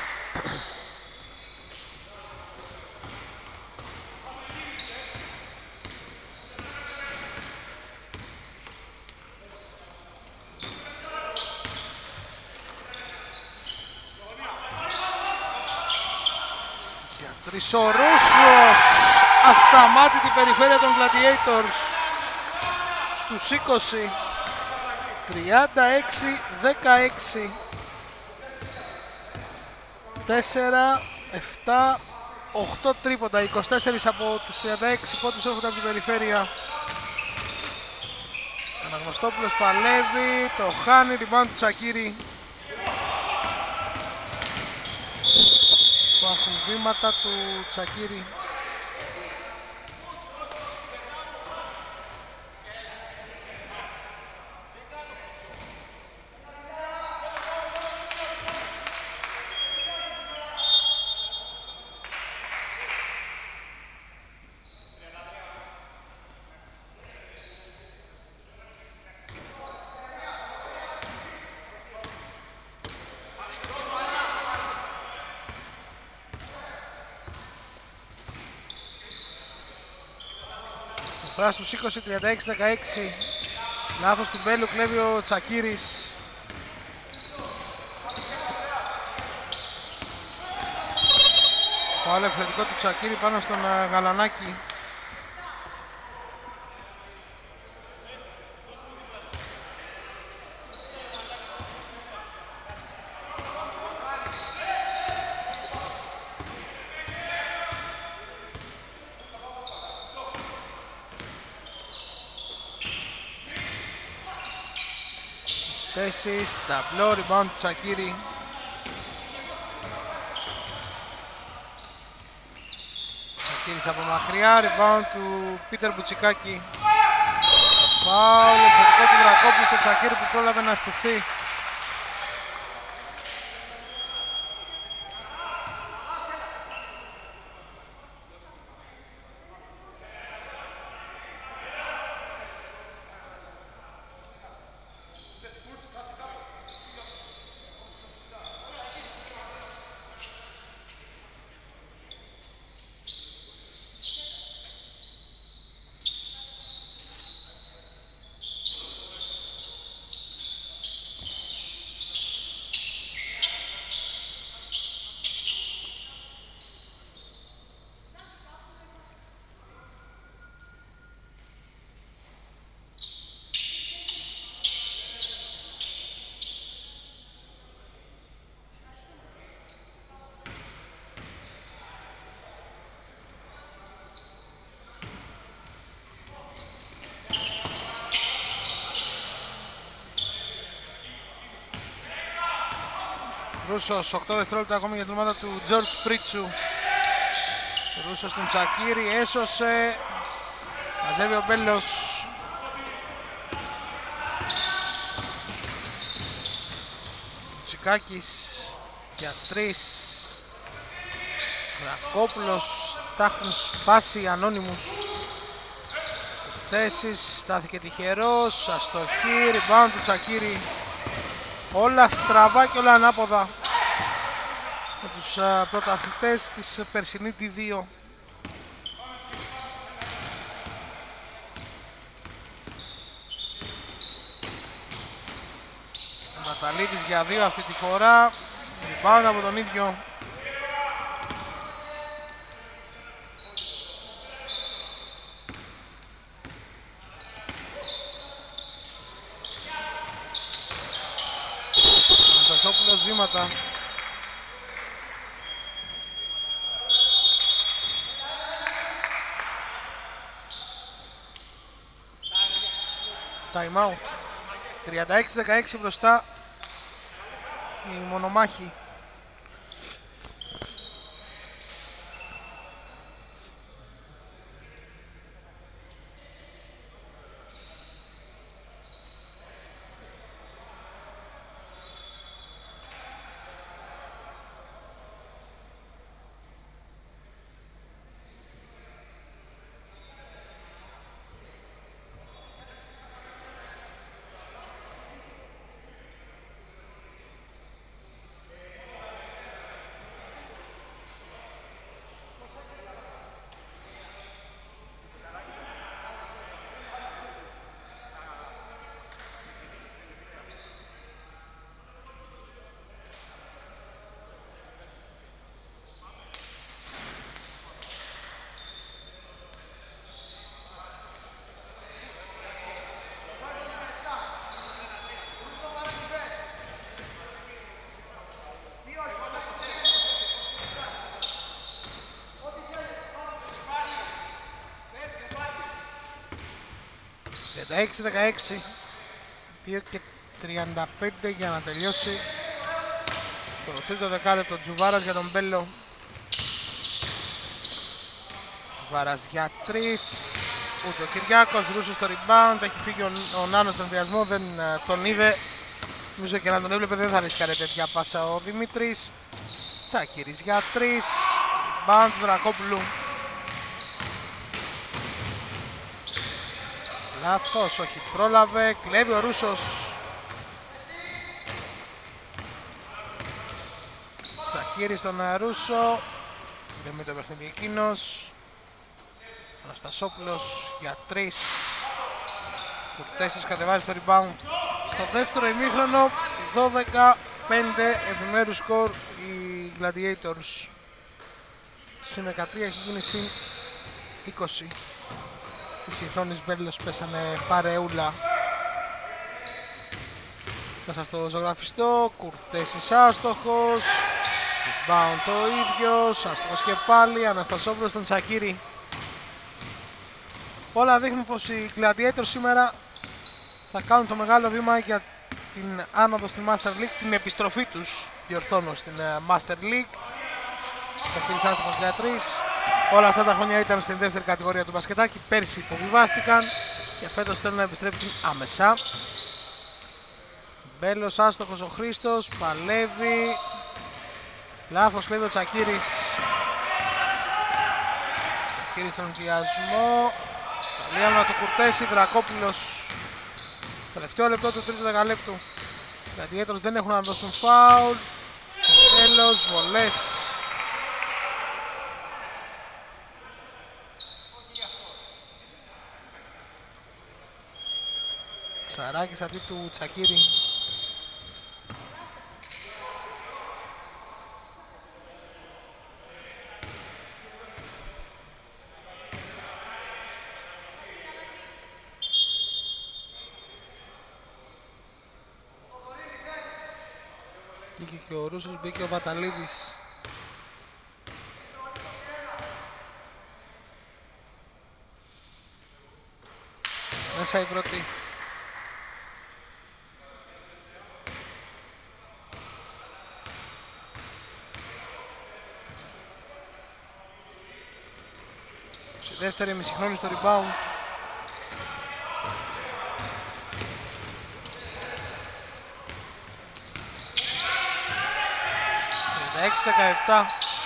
Για τρεις ο Ρούσος. Ασταμάτητη περιφέρεια των Gladiators στους είκοσι. Τριάντα έξι δεκαέξι. τέσσερα, επτά, οκτώ τρίποντα. είκοσι τέσσερα από τους τριάντα έξι πόντους έρχονται από την περιφέρεια. Αναγνωστόπουλος παλεύει, το χάνει, rebound του Τσακίρη. Υπάρχουν βήματα του Τσακίρη. Τώρα στους είκοσι, τριάντα έξι δεκαέξι. Λάθος του Μπέλου, κλέβει ο Τσακίρης. Το άλλο επιθετικό του Τσακίρη πάνω στον Γαλανάκη. Θέσεις, ταμπλό, rebound του Τσακίρη. Τσακίρης από μακριά, rebound του Πίτερ Μπουτσικάκη. Φάουλ, επιθετικό του Δρακόπουλου στο Τσακίρη που πρόλαβε να στηθεί. Ρούσος, οκτώ δευτερόλεπτα ακόμη για την ομάδα του Τζορτζ Πρίτσου. Ρούσος στον Τσακίρη, έσωσε. Μαζεύει ο Μπέλος. Τσικάκης για τρεις. Βρακόπουλος, τα έχουν σπάσει ανώνυμους. Θέσεις, στάθηκε τυχερός, αστοχή, rebound του Τσακίρη. Όλα στραβά και όλα ανάποδα με τους uh, πρωταθλητές της περσινή ντι δύο. Ματαλίδης για δύο αυτή τη φορά, rebound από τον ίδιο. Αναστασόπουλος βήματα. Time out. τριάντα έξι δεκαέξι μπροστά η μονομάχη. τριάντα έξι δεκαέξι, δύο και τριάντα πέντε για να τελειώσει το τρίτο δεκάλεπτο. Τζουβάρας για τον Μπέλο. Τζουβάρας για τρεις, ούτε ο Κυριάκος. Ρούσος στο rebound, έχει φύγει ο, ο Νάνος στον ενδιασμό, δεν uh, τον είδε. Νομίζω και να τον έβλεπε δεν θα ρίσκαρε τέτοια πάσα ο Δημήτρης. Τσάκηρης για τρεις, rebound του Δρακόπουλου. Λάθος, όχι, πρόλαβε, κλέβει ο Ρούσος. Τσακίρης στον Ρούσο. Δεν με το παιχνίδι εκείνος. Αναστασόπουλος για τρεις. Κουρτέσης κατεβάζει το rebound. Στο δεύτερο ημίχρονο, δώδεκα πέντε επιμέρους σκορ οι Gladiators. Συν δεκατρία έχει γίνει συν είκοσι. Οι συγχρόνες Μπέλος πέσανε παρεούλα. Θα σας το ζωγραφιστώ. Κουρτέσης άστοχος. Rebound το ίδιος. Άστοχος και πάλι. Αναστασόπουλος στον Τσακίρη. Όλα δείχνουν πως οι Gladiators σήμερα θα κάνουν το μεγάλο βήμα για την άνοδο στη Master League. Την επιστροφή τους, διορθώνω, στην Master League. Τσακίρης άστοχος για τρεις. Όλα αυτά τα χρόνια ήταν στην δεύτερη κατηγορία του μπασκετάκι. Πέρσι υποβιβάστηκαν και φέτος θέλουν να επιστρέψουν άμεσα. Μπέλος άστοχος ο Χρήστος, παλεύει. Λάθος κλέβει ο Τσακίρης. Τσακίρης στον διασμό. Καλή άμυνα του Κουρτέση, Δρακόπουλος. Τελευταίο λεπτό του τρίτου δεκαλέπτου. Οι Gladiators δεν έχουν να δώσουν φάουλ. Τέλος, βολές. Ψαράκης αντί του Τσακίρη. Μπήκε και ο Ρούσος, μπήκε ο Βαταλίδης. Μέσα η πρώτη. δεύτερη ημισυχρόνη στο rebound. τριάντα έξι δεκαεπτά.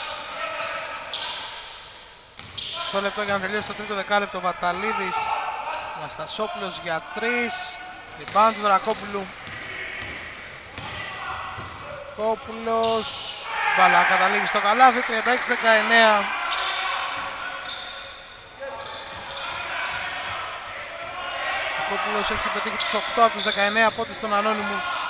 Μισό λεπτό για να τελειώσει το τρίτο δεκάλεπτο. Βαταλίδης, Αναστασόπουλος για τρεις. Rebound του Δρακόπουλου. Κόπουλος, μπάλα καταλήγει στο καλάθι. τριάντα έξι δεκαεννέα. Ο Κόπουλος έχει πετύχει τους οκτώ από τους δεκαεννέα πόντους των Anonymous.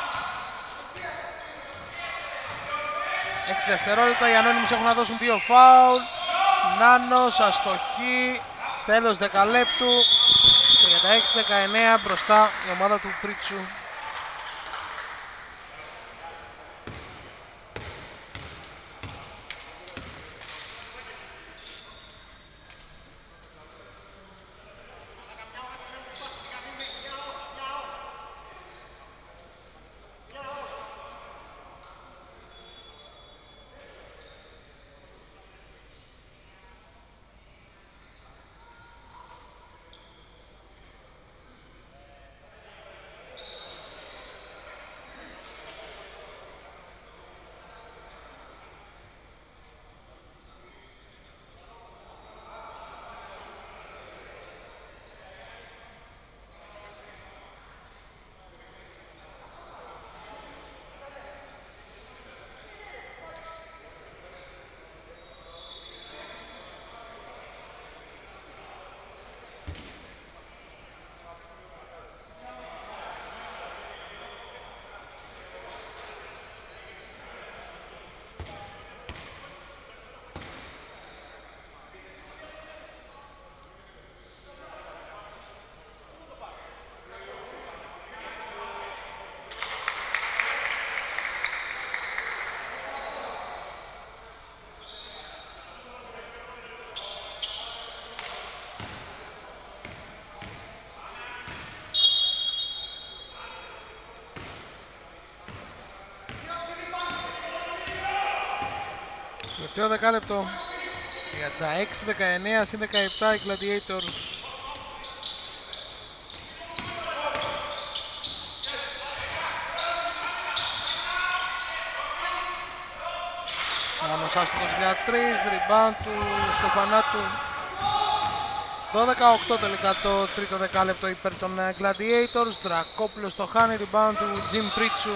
έξι δευτερόλεπτα, οι Anonymous έχουν να δώσουν δύο φάουλ. Νάνος, αστοχή, τέλος δεκαλέπτου. τριάντα έξι δεκαεννέα μπροστά η ομάδα του Πρίτσου. Τελευταίο δεκάλεπτο. τριάντα έξι δεκαεννέα συν δεκαεπτά οι Gladiators. Μάνος άστοχος για τρεις, rebound του Στεφανάτου. δώδεκα οκτώ τελικά το τρίτο δεκάλεπτο υπέρ των Gladiators. Δρακόπουλος στο χάνει, rebound του Jim Πρίτσου.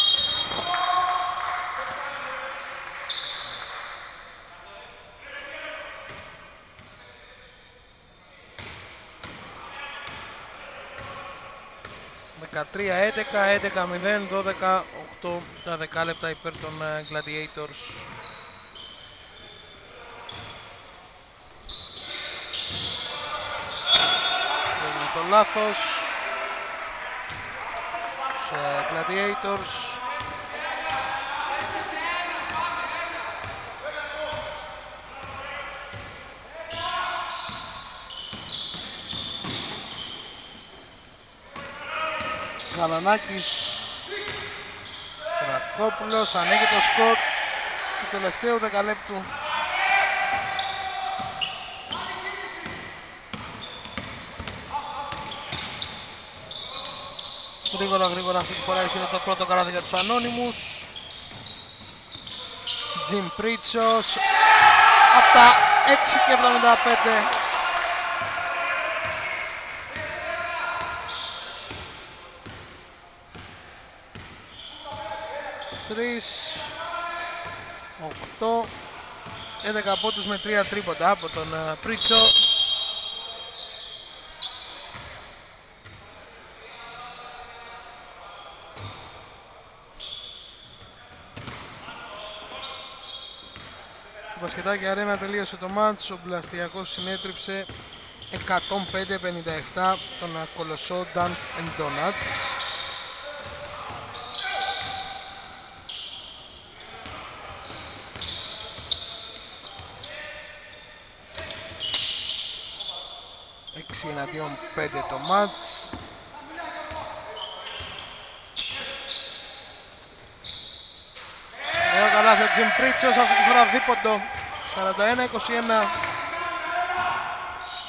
δεκατρία έντεκα, έντεκα μηδέν, δώδεκα οκτώ τα δεκάλεπτα υπέρ των Gladiators. Έγινε το λάθος τους Gladiators. Γαλανάκης, Κρακόπουλος, ανοίγει το σκορ του τελευταίου δεκαλέπτου. Γρήγορα γρήγορα αυτή τη φορά έρχεται το πρώτο καλάθι για τους Anonymous. Jim Πρίτσος από τα έξι και εβδομήντα πέντε. τρεις, οκτώ, έντεκα πόντους με τρία τρίποντα από τον uh, Πρίτσο. Το Μπασκετάκι Αρένα τελείωσε το μάτς, ο Μπλαστιακός συνέτριψε εκατόν πέντε πενήντα επτά τον Κολοσσό Dunk and Donuts. έξι εναντίον πέντε το μάτς. Νέο καλάθι ο Jim Πρίτσος, αυτή τη φορά δίποντο. σαράντα ένα είκοσι ένα.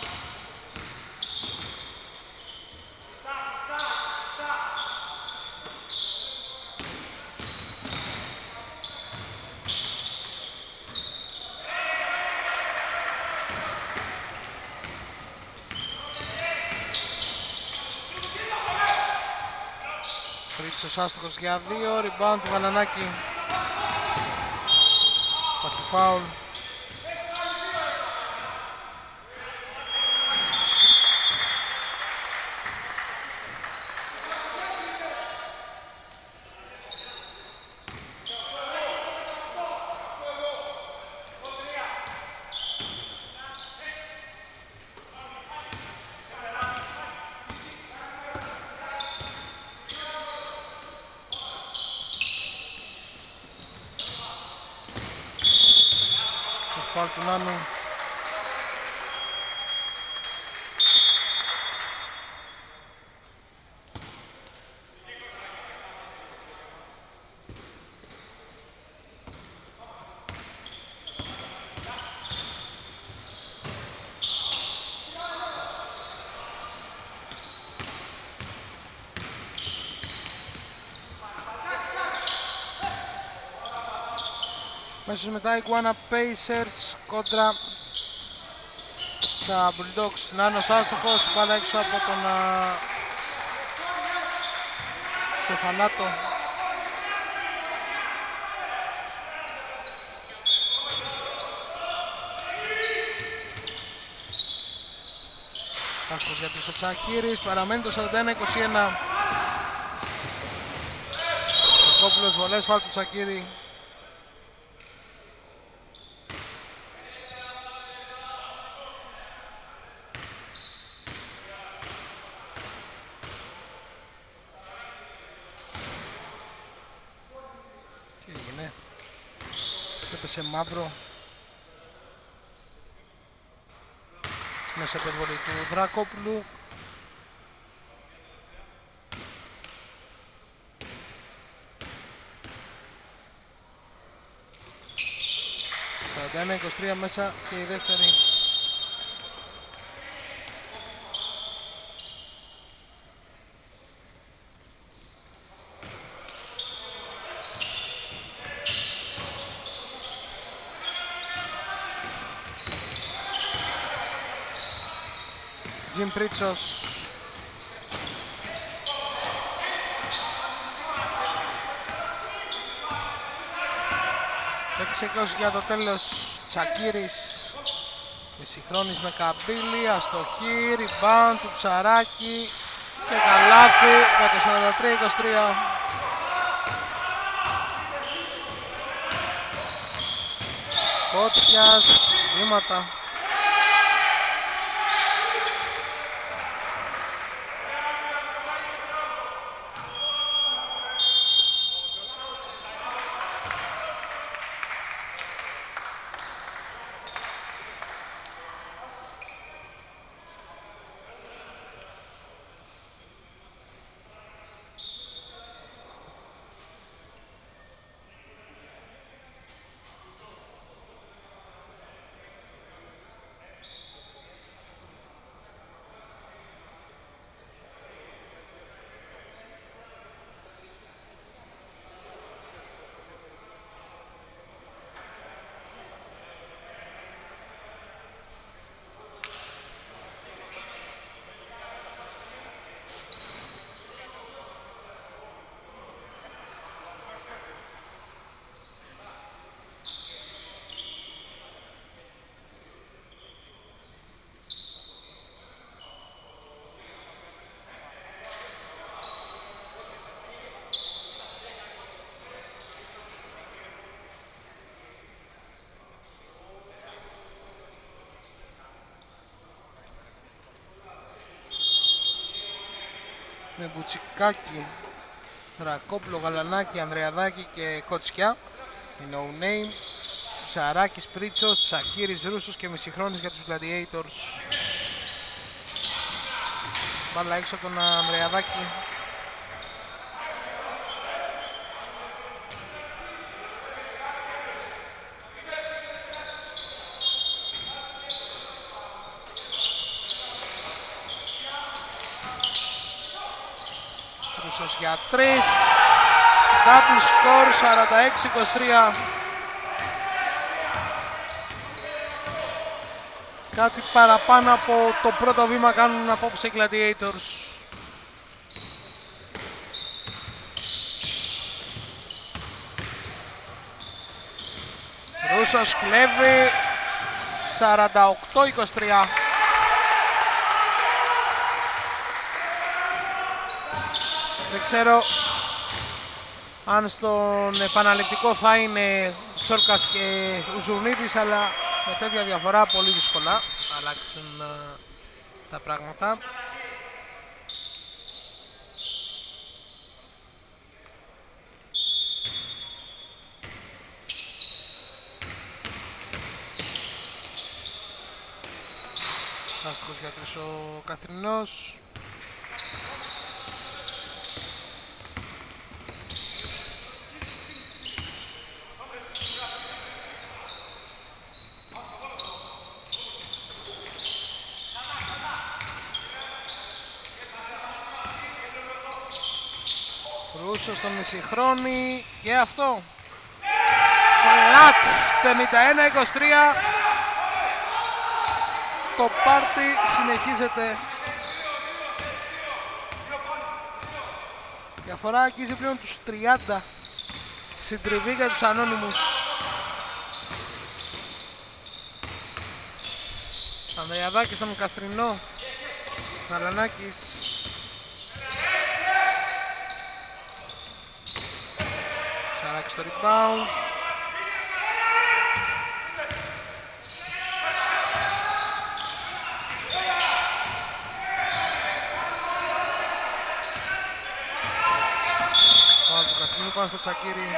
Πρίτσος άστοχος για δύο, rebound του Γαλανάκη. Υπάρχει φάουλ. Φάουλ του Νάνου. Μέσως μετά η Iguana Pacers κόντρα στα Bulldogs. Νάνος άστοχος, μπάλα έξω από τον α, Στεφανάτο. Άστοχος για τους Τσακίρης, παραμένει το σαράντα ένα είκοσι ένα. Κόπουλος βολές, φάουλ του Τσακίρη. Σε μαύρο μέσα περιβολή του Δρακόπουλου. σαράντα ένα είκοσι τρία μέσα και η δεύτερη. Τζιμ Πρίτσος. έξι είκοσι για το τέλος. Τσακίρης. Μισηχρόνης με καμπύλη. Αστοχή. Rebound του Ψαράκη. Και καλάθι για το σαράντα τρία είκοσι τρία. Κότσιας. Βήματα. Με Μπουτσικάκη, Ρακόπουλο, Γαλανάκη, Ανδρεαδάκη και Κοτσιά. Η No Name. Ψαράκης, Πρίτσος, Τσακίρης, Ρούσος και Μισηχρόνης για τους Gladiators. Μπάλα έξω από τον Ανδρεαδάκη. Ρούσος για τρεις. Double score, σαράντα έξι είκοσι τρία. Κάτι παραπάνω από το πρώτο βήμα κάνουν απόψε οι Gladiators. Ρούσος κλέβει. σαράντα οκτώ είκοσι τρία. Δεν ξέρω αν στον επαναληπτικό θα είναι Ψόλκας και Ουζουνίδης, αλλά με τέτοια διαφορά πολύ δύσκολα θα αλλάξουν uh, τα πράγματα. Άστοχος για τρεις ο Καστρινός. Ρούσος στο μισηχρόνι και αυτό. Κλατς, πενήντα ένα είκοσι τρία. Το πάρτι συνεχίζεται. Διαφορά αγγίζει πλέον τους τριάντα. Συντριβή για τους ανώνυμους. Ανδριαδάκης στον Καστρινό. Γαλανάκης. Σαράκης στο rebound. Πάμε του Καστρινού πάνω στο Τσακίρι.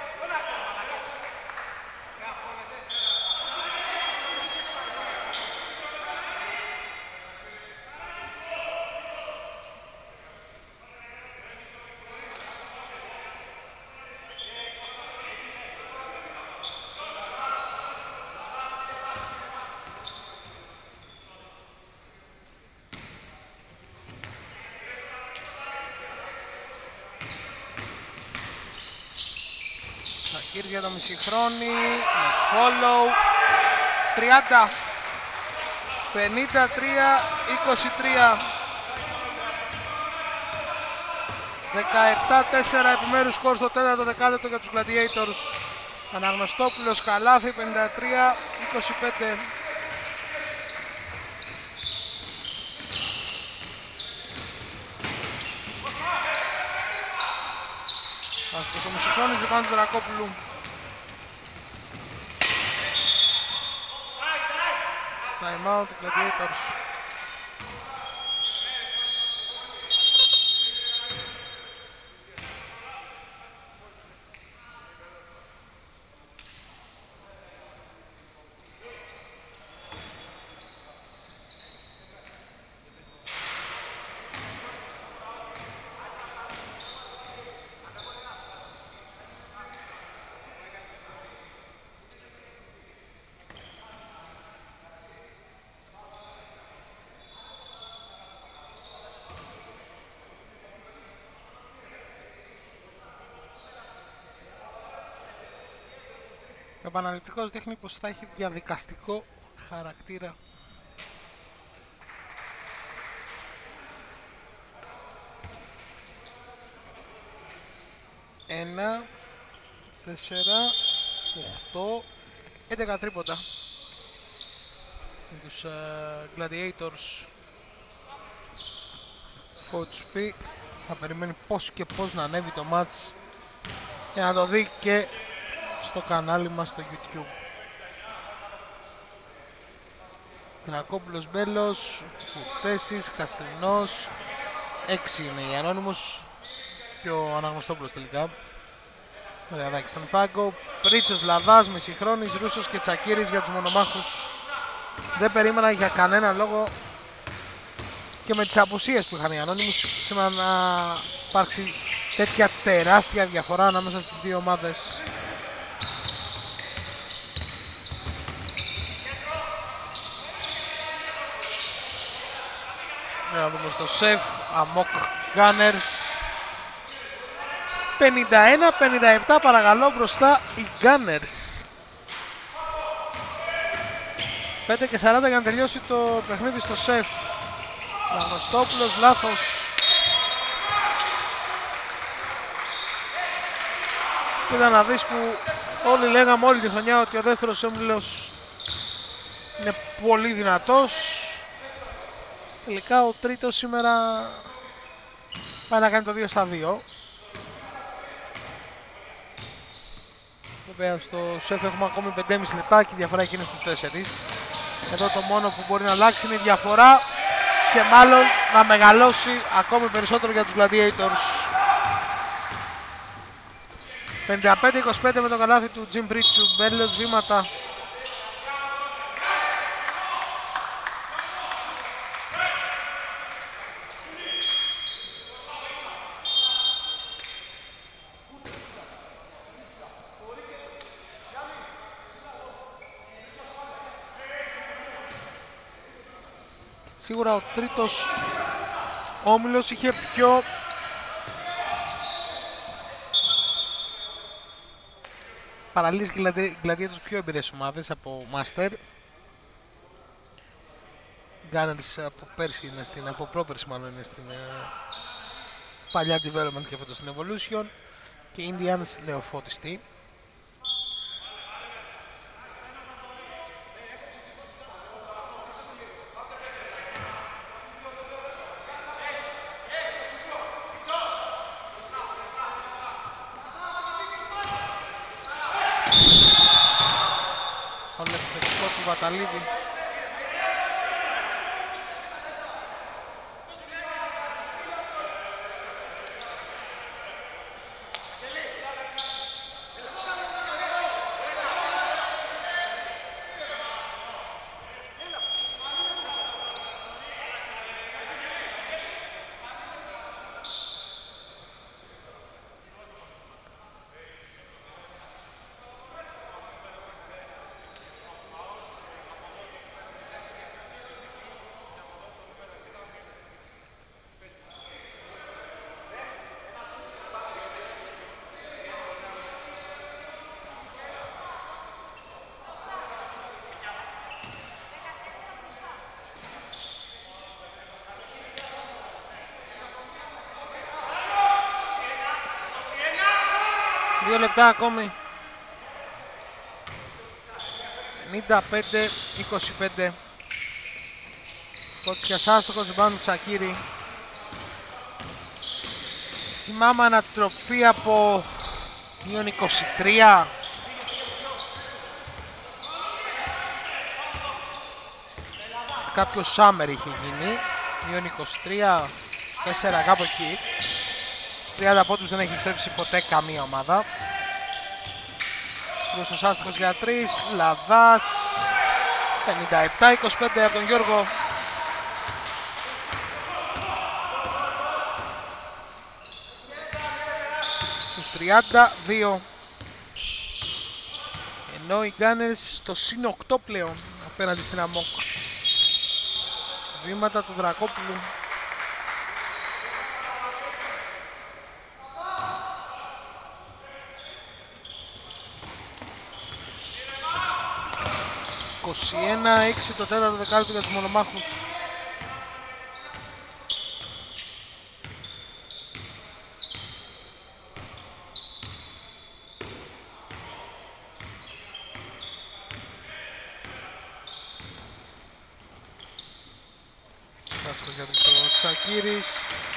Τσακίρις για το μισηχρόνι, με follow. Τριάντα, πενήντα τρία είκοσι τρία. δεκαεπτά τέσσερα επιμέρους σκορ στο τέταρτο δεκάλεπτο για τους Gladiators. Αναγνωστόπουλος καλάθι, πενήντα τρία είκοσι πέντε. Άσκος ο Μουσιχρόνης, διπάνω του Δρακόπουλου. Time out του Gladiators. Ο επαναληπτικός δείχνει πως θα έχει διαδικαστικό χαρακτήρα. Ένα, τέσσερα, οχτώ, έντεκα τρίποτα με τους uh, Gladiators. Coach P θα περιμένει πώς και πώς να ανέβει το match για να το δει και στο κανάλι μας στο YouTube. Δρακόπουλος, Μπέλος, Φουρτέσης, Καστρινός. Έξι είναι οι ανώνυμος και ο Αναγνωστόπουλος τελικά. Μαριαδάκης στον πάγκο. Πρίτσος, Λαβάς, Μισηχρόνης, Ρούσος και Τσακίρης για τους μονομάχους. Δεν περίμενα για κανένα λόγο και με τις απουσίες που είχαν οι ανώνυμους σήμερα να υπάρξει τέτοια τεράστια διαφορά ανάμεσα στις δύο ομάδες. Να δούμε στο σεφ, Αμόκ Gunners. πενήντα ένα πενήντα επτά παρακαλώ μπροστά οι Gunners. πέντε και σαράντα για να τελειώσει το παιχνίδι στο σεφ. Αναγνωστόπουλος, λάθος. Κοίτα να δεις που Όλοι λέγαμε όλη τη χρονιά ότι ο δεύτερος όμιλος είναι πολύ δυνατός. Τελικά ο τρίτος σήμερα πάει να κάνει το δύο στα δύο. Βέβαια στο σεφ έχουμε ακόμη πέντε και μισό λεπτά και η διαφορά εκεί είναι στους τέσσερα. Εδώ το μόνο που μπορεί να αλλάξει είναι η διαφορά και μάλλον να μεγαλώσει ακόμη περισσότερο για τους Gladiators. πενήντα πέντε είκοσι πέντε με το καλάθι του Jim Bridges, Μπέλος βήματα. Σίγουρα ο τρίτος όμιλος είχε πιο παραλύσεις Gladiators, πιο εμπειρές ομάδες από Master. Gunners από πέρσι είναι στην, από πρόπερσι μάλλον είναι στην ε, παλιά development και φέτος στην Evolution, και Indians νεοφώτιστη. Βαταλίδη. Δύο λεπτά ακόμη. ενενήντα πέντε είκοσι πέντε. Κότσιας άστοχος, rebound του Τσακίρη. Θυμάμαι ανατροπή από μείον είκοσι τρία. Σε κάποιο summer είχε γίνει. μείον είκοσι τρία, τέσσερα κάπου εκεί. τριάντα πόντους δεν έχει επιστρέψει ποτέ καμία ομάδα. Ρούσος άστοχος για τρεις, Λαδάς. πενήντα επτά είκοσι πέντε από τον Γιώργο. Στους τριάντα δύο. Ενώ οι Gunners στο συν οκτώ πλέον απέναντι στην Αμόκ. Βήματα του Δρακόπουλου. είκοσι ένα έξι το τέταρτο δεκάλεπτο για τους μονομάχους. Άστοχος για τους ο Τσακίρης.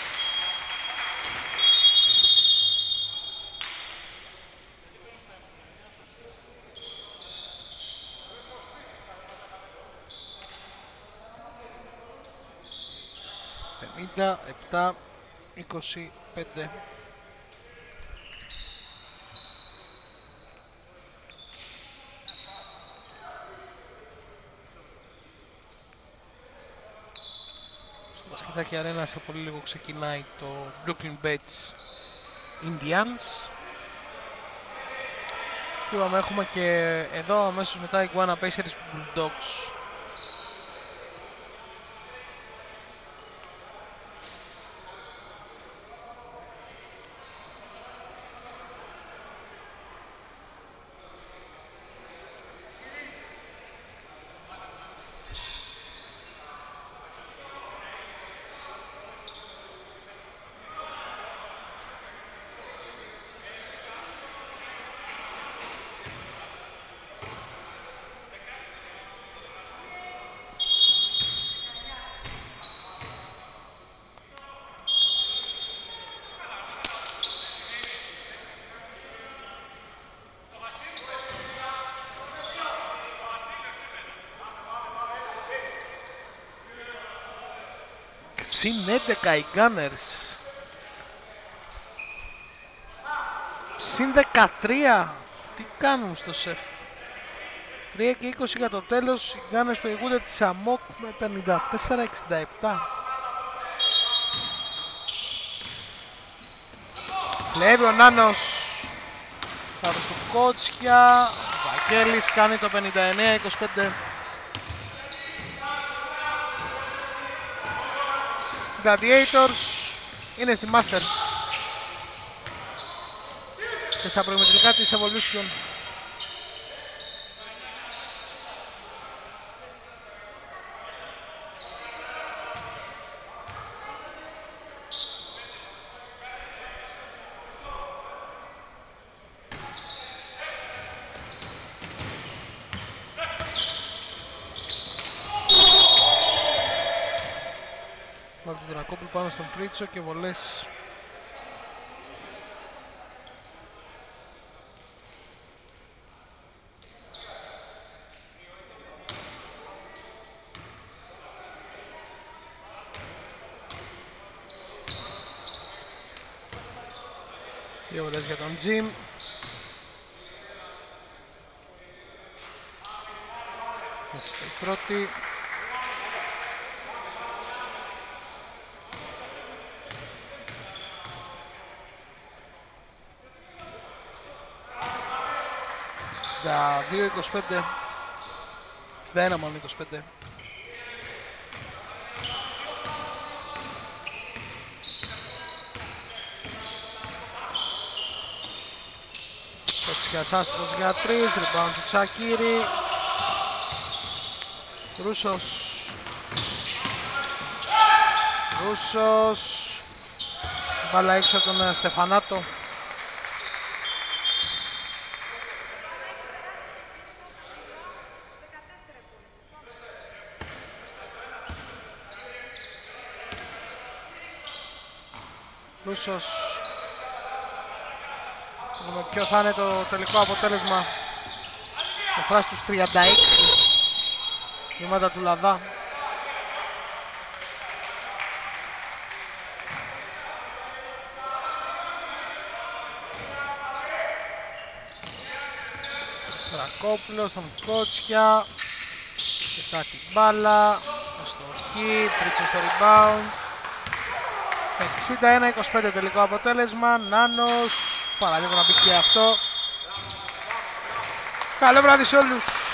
πενήντα επτά είκοσι πέντε. Στο μπασκετάκι αρένα σε πολύ λίγο ξεκινάει το Brooklyn Bets Indians. Και είπαμε, έχουμε και εδώ αμέσως μετά η Iguana Pacers Bulldogs. Συν έντεκα οι Gunners. Συν δεκατρία. Τι κάνουν στο σεφ. τρία και είκοσι για το τέλος. Οι Gunners προηγούνται τη Αμόκ με πενήντα τέσσερα εξήντα επτά. Κλέβει ο Νάνος. Πάρος του Κότσια. Ο Βαγγέλης κάνει το πενήντα εννέα είκοσι πέντε. Gladiators είναι στη Master και στα προημιτρικά της Evolution. Βάλει τον Δρακόπουλο πάνω στον Πρίτσο και βολές. Δύο βολές για τον Jim. Μέσα η πρώτη. εξήντα δύο είκοσι πέντε. εξήντα ένα μάλλον είκοσι πέντε. Κότσιας άστρος για τρεις, rebound του Τσακίρη. Ρούσος. Ρούσος. Μπάλα έξω από τον Στεφανάτο. Ρούσος. Δούμε ποιο θα είναι το τελικό αποτέλεσμα. Το φράσει τους τριάντα έξι. Βήματα του Λαδά. Τρακόπουλος στον Κότσια. Κοιτά την μπάλα. Στο χι, Πρίτσο στο rebound. εξήντα ένα είκοσι πέντε τελικό αποτέλεσμα. Νάνος. Παραλίγο να μπει και αυτό. Καλό βράδυ σε όλους.